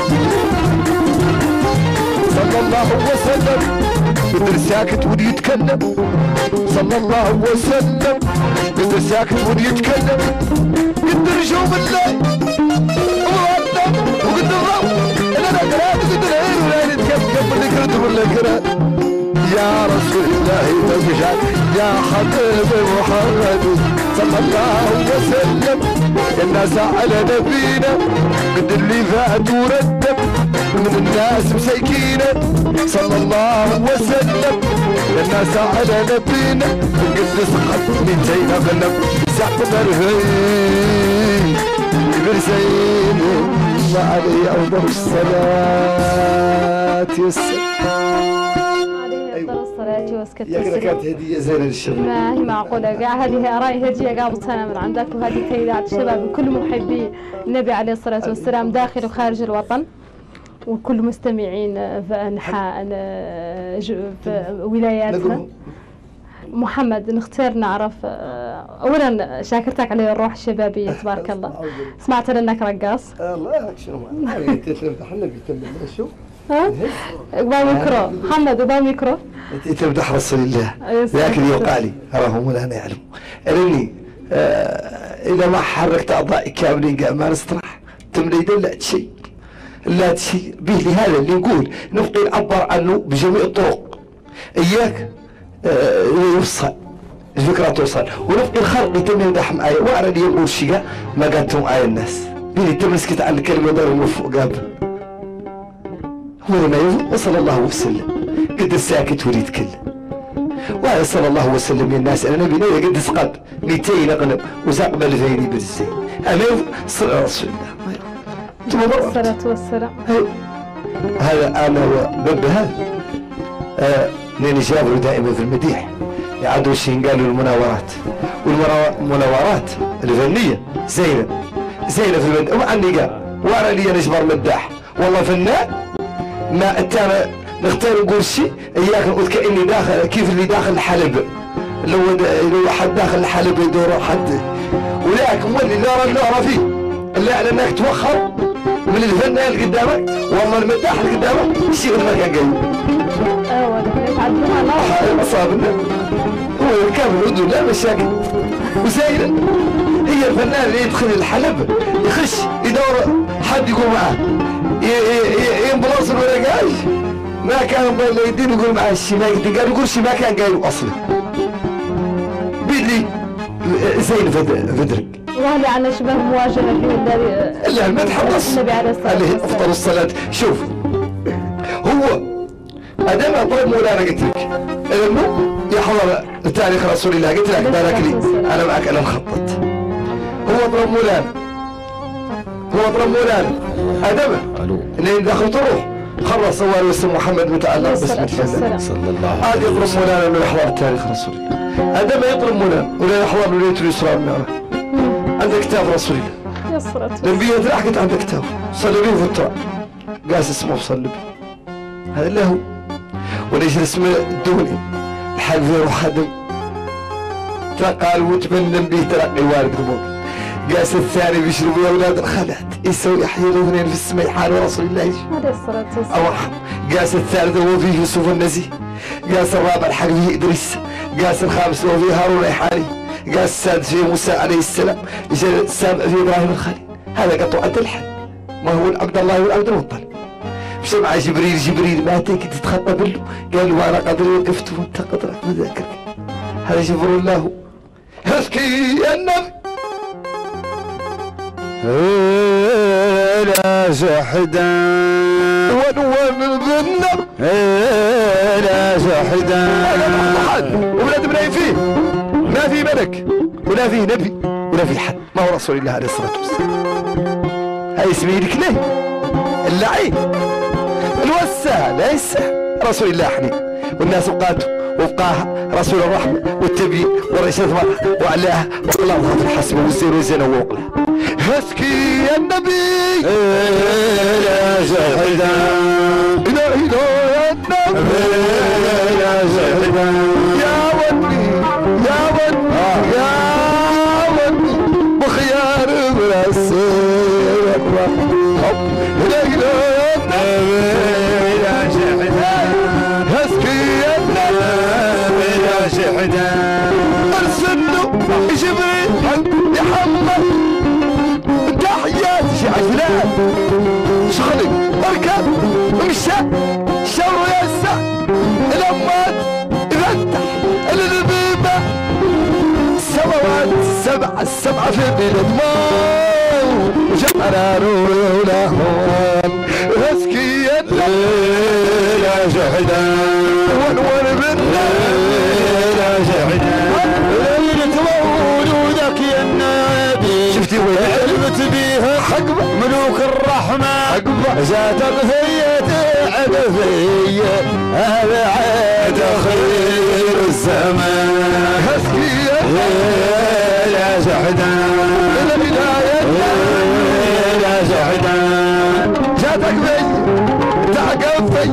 صلى الله وسلم. قدر ساكت ودي يتكلم صلى الله وسلم. قدر ساكت ودي يتكلم قدر يشوف الليل وقد الرب انا قرات قد العين ولا يتكلم اللي كرت ولا كرات. يا رسول الله المجاد يا حبيبي محمد صلى الله وسلم. الناس على نبينا قد اللي فات ورتب من الناس مسيكينة صلى الله وسلم الناس على نبينا قد سقط ميتين غنم زعتر هي برزين وعليه أفضل الصلاة والسلام الصلاة واسكت يا كانت هدية زينة للشباب. ما هي معقولة، هذه آراء هدية قابلتنا من عندك، وهذه تهيئات الشباب كل محبي النبي عليه الصلاة والسلام داخل وخارج الوطن، وكل مستمعين في أنحاء في ولاياتنا. محمد نختار نعرف أولا شاكرتك على الروح الشبابية تبارك الله. سمعت لأنك رقاص. الله شنو ما احنا بيتم شو ها؟ قبل ميكرو محمد قبل ميكرو تمدح رسول الله لكن يوقع لي راهم ولا انا يعلموا انني آه اذا ما حركت اعضائي كاملين قاع ما نستراح تملي لا شيء لا شيء به لهذا اللي نقول نبقي نعبر عنه بجميع الطرق اياك آه يوصل الفكره توصل ونبقي الخلق يتم يمدح معايا وانا اللي نقول شيء ما قالتهم معايا الناس بيني تم نسكت على الكلمه دار المفوق قابل هو ما يفوق وصلى الله وسلم قد الساكت وليد كله وهذا صلى الله وسلم من الناس انا نبي نبي قد سقط مئتين غنم وزقب الفيني بالزين اما صلى الله رسول الله الصلاة والسلام هذا انا وبب هذا آه لاني جابوا دائما في المديح يعدوا شيء قالوا المناورات والمناورات الفنيه زينه زينه في المديح وعني قال وانا لي نجبر مداح والله فنان ما انت نختار نقول شيء اياك نقول كاني داخل كيف اللي داخل الحلب لو لو حد داخل الحلب يدور حد ولكن واللي لا لا فيه اللي على انك توخر من الفنان اللي قدامك والله المداح اللي قدامك الشيء اللي ما كان قايل. اه والله يتعلمها الله. هذا مصابنا هو كامل عنده لا مشاكل وسائل هي الفنان اللي يدخل الحلب يخش يدور حد يقول معاه ينبلص ولا قايش ما كان بالله يدين يقول مع الشيء ما قال يقول شيء ما كان قايله اصلا بيدلي زين فدرك والله عنا شبه مواجهه في لا ما تحدث النبي عليه الصلاه والسلام افضل الصلاه شوف هو ادام طيب مولانا قلت لك لانه يحضر تاريخ رسول الله قلت لك بارك لي انا معك انا مخطط هو طلب مولانا هو طلب مولانا ادم اللي دخل تروح خلص صور واسم محمد متعلق باسم الجنة صلى الله عليه وسلم هذا يطلب مولانا انه يحضر تاريخ رسول الله ادم يطلب مولانا ولا يحضر ليله الاسراء والمعراج عندك كتاب رسول الله يا صلاة الانبياء تلاحقت عندك كتاب صلي به في التراب قاس اسمه صلي به هذا اللي هو وليش اسمه الدولي الحال فيه روح خدم قال وتبنى به ترقي والد ربوك قاس الثاني بيشربوا يا اولاد الخالات يسوي يحيى الاثنين في السماء حال رسول الله عليه الصلاة والسلام اوح قاس الثالث هو فيه يوسف النزيه قاس الرابع الحق فيه ادريس قاس الخامس هو فيه هارون الريحاني قاس السادس فيه موسى عليه السلام السابع فيه ابراهيم الخليل هذا قطع عبد الحق ما هو عبد الله والعبد المطلب سمع جبريل جبريل ما تيك تتخطى بله قال له انا قدري وقفت وانت قدرك بذاكرك هذا جبر الله هسكي يا النبي لا جحدا ونوم الذنب لا جحدا ولاد بناي فيه ما في ملك ولا في نبي ولا في حد ما هو رسول الله عليه الصلاة والسلام هاي اسمه لك ليه اللعين الوسع لا يسع رسول الله حنين والناس وقاته وفقاها رسول الرحمة والتبيين والرشاد وعلاها والله في الحسب والزين والزين ووقلها هسكي يا النبي لا جحدا لا إله يا النبي لا جحدا يا ودي يا ودي يا ودي بخيار برسول الرحمة لا إله يا النبي لا جحدا هسكي يا النبي لا جحدا ارسل له جبريل محمد تحيات شي عجلان شغلي اركب امشى شاوروا يسع الامات يفتح البيبه السماوات السبع السبعه في بلاد ما على رولا هون اسكي الليلة شهدا والول بالليلة شهدا ليلة مولودك يا النبي شفتي وين علمت بيها حقبة ملوك الرحمة حقبة جاتك فيا تعب فيا هذا عاد خير الزمان اسكي الليلة شهدا لا زعدان جاتك بي تعقب في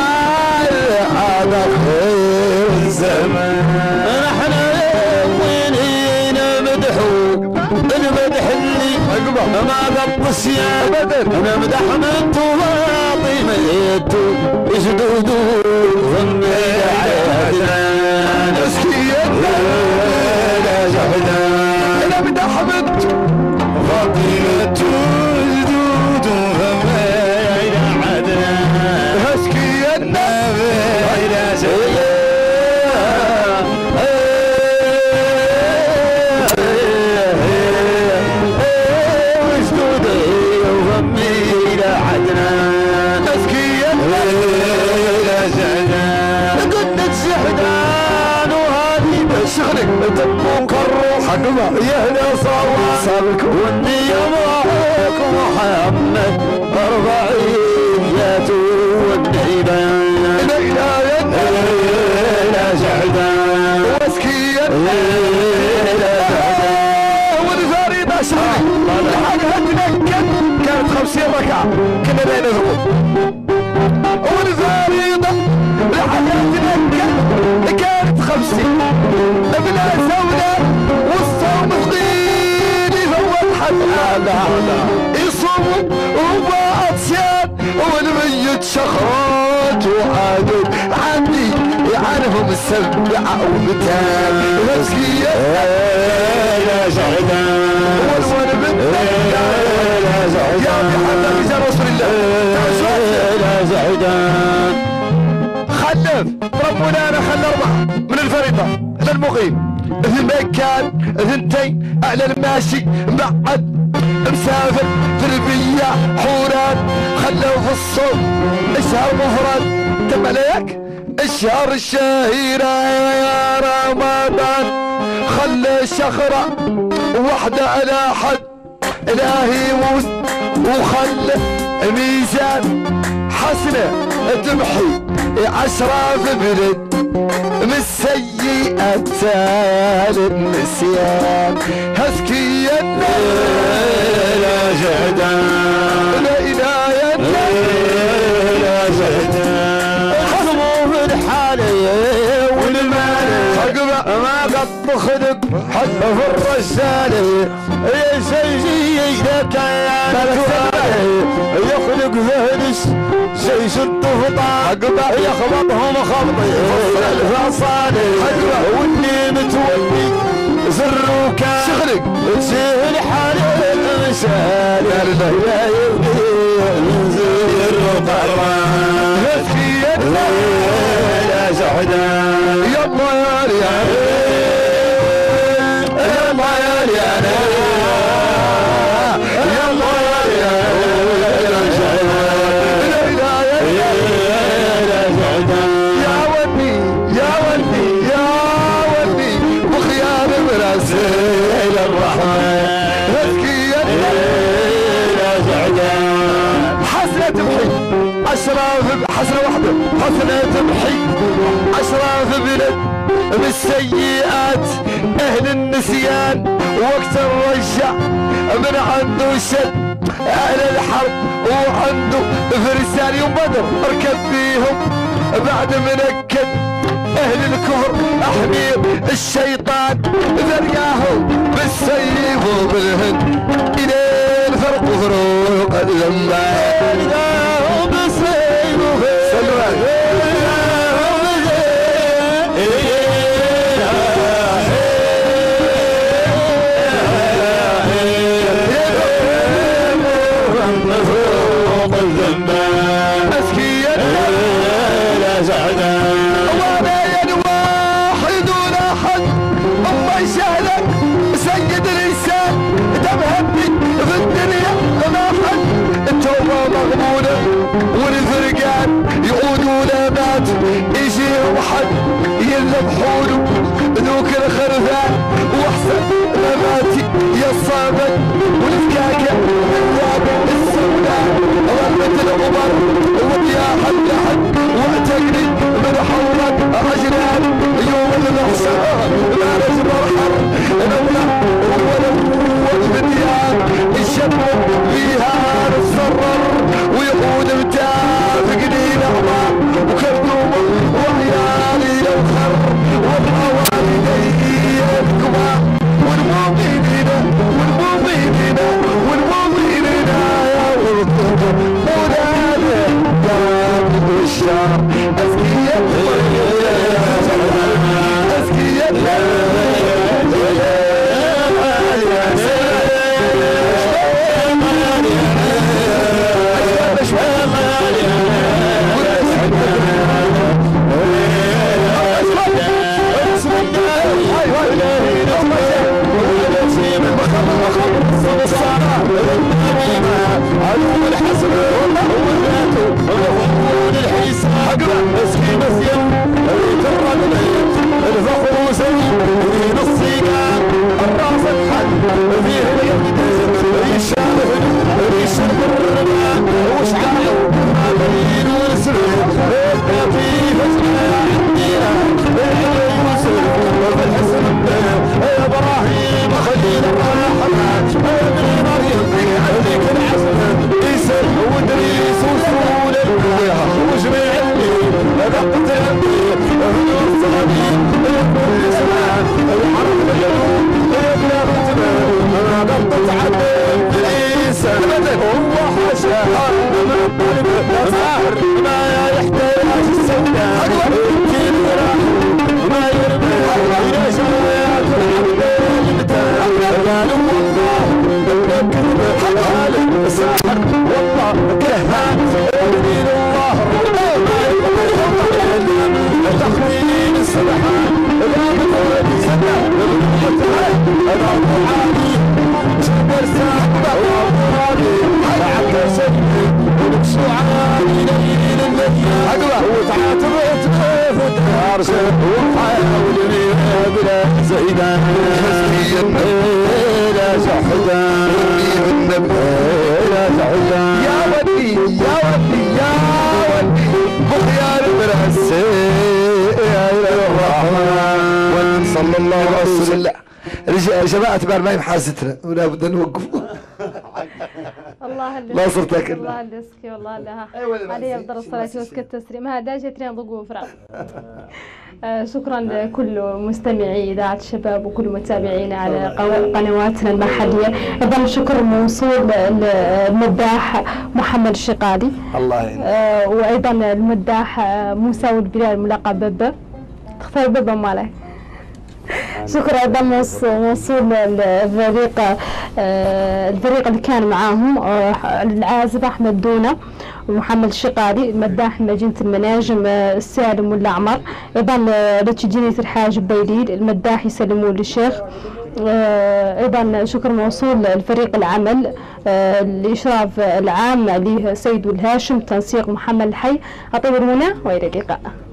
هذا خير الزمان نحن وين هنا مدحوك المدح اللي ما قطس يا بدر انا مدح من طواطي ميتو يسدودو ضمي عدنان اسكي لا زعدان انا مدح من فاطمة جدود فمين عدنان هسكي النبي إلى سيدنا وجدودي وفمين عدنان هسكي النبي إلى سيدنا قدت سحدان وهذه بشغلك تبوك الروح حقبة يهدى صوارك والنية معك محمد أربعيات والنيبان لا لا سعدان واسكيا لا والفاري بشري الحاجة هتنكد كانت خمسين ركعة كنا بين الرقم والفاريضة الحاجة هتنكد كانت خمسين ابن سوداء والصوم ثقيل فهو الحد يصوم وبعطيان والميت شخرات وعادل عندي يعرفهم السبعة ومتان مسكية لا زعدان والولد لا زعدان يا بحمد يا رسول الله لا زعدان خلف ربنا انا خلى اربعة من الفريضة للمقيم اثنين كان اثنتين اعلى الماشي معد مسافر في البيع حورات خلوا في الصوم الشهر مفرد تم عليك الشهر الشهيرة يا رمضان خلى شخرة واحدة على حد الهي يموت وخلى ميزان حسنة تمحي عشرة في بلد من السيئات النسيان هسكي لا جهدان لا إله إلا لا جهدان خصموا في الحالي والمال حقبة ما قط خدك حتى في الرسالة يا سيدي ذاك يخلق فهرس زي ست فطار يخبطهم خبطي الفصالي واللي متولي زروكا شغلك تسهل حالي المسال يا يبني زر قران هسكي لا زعدان يلا يا ريان يلا يا ريان يلا يا سيل الرحمن هسكي لا زعدان حسنة تمحي أشراف حسنة واحدة حسنة تمحي أشراف بلد بالسيئات أهل النسيان وقت الرجع من عنده شد أهل الحرب وعنده فرسان يوم بدر اركب فيهم بعد منكد اهل الكفر احمير الشيطان ذرياهم بالسيف وبالهند الى الفرق فروق الزمان ذرياهم بالسيف وبالهند سيد الانسان تمهبني في الدنيا ما العشان يعودوا لمات يجيهم حد يذبحونه ذوك الخرفان واحسن مماتي يا الصابت والفكاكه السوداء ضربت الغبر ويا حد حد واعتقني من حولك اجنان يوم المحشر ما نجبر حر لولا ولو الفتيان الشباب فيها نتسرر ويقود متافقني نعمة وكذوب وعيالي الخر والوالدي الكبار والمؤمنين والمؤمنين والمؤمنين يا ولد مولانا قابل الشعر أزكياء أزكياء عدو الحسن ومراته وغفور الحساب حقنا مسكين مسيم يترى الليل الفخر وسيم في الصيقان الراس الحد فيه اليد يشابه يشاب الرمال وشعاله ما بين والسلم يبقى فيه فجأة عندنا يوسف وفي الحسن يا ابراهيم خليل الرحمن ابن مريم هذيك العسل عيسى وادريس وسهول الوجه وجميع الليل هذا قتلني هدوء الصغير كل زمان الحرب الجنوب ابن ختمان انا قطت عبد عيسى والله حاشا من الطالب ساهر ما يحتاج السوداء كل راح ما يرمي الى شويات العبد قالوا والله كذب حلال ساحر والله كهان ودين الله تخمين السبحان لا بقول سنة انا عادي جبر ساحب عادي عبد سيد ونكسو عادي ليل المدينة وتعاتب وتخاف وتعرشف وحاول بلا زيدان لا زحدان لا زحدان يا ودي يا ودي يا ودي بخيار براسي الرحمن صلى الله عليه وسلم. جماعة بار ما يحاستنا ولا بد نوقف. الله اللي لا صرت لك الله اللي اسكي والله لها عليه افضل الصلاه والسلام التسليم. هذا جتني ضقوا فرع. شكرا لكل مستمعي إذاعة الشباب وكل متابعينا على قنواتنا المحلية. أيضا شكر موصول للمداح محمد الشقالي الله يعينك، وأيضا المداح موسى والبلال ملقب ببا. تختار ببا ماله. شكرا ايضا موصول للفريق الفريق اللي كان معاهم العازف احمد دونه ومحمد الشقالي، المداح مدينه المناجم السالم والاعمر، ايضا لتجينية الحاج بيليل المداح يسلمون للشيخ. ايضا شكر موصول لفريق العمل الاشراف العام لسيد الهاشم، تنسيق محمد الحي. اطيب هنا والى اللقاء.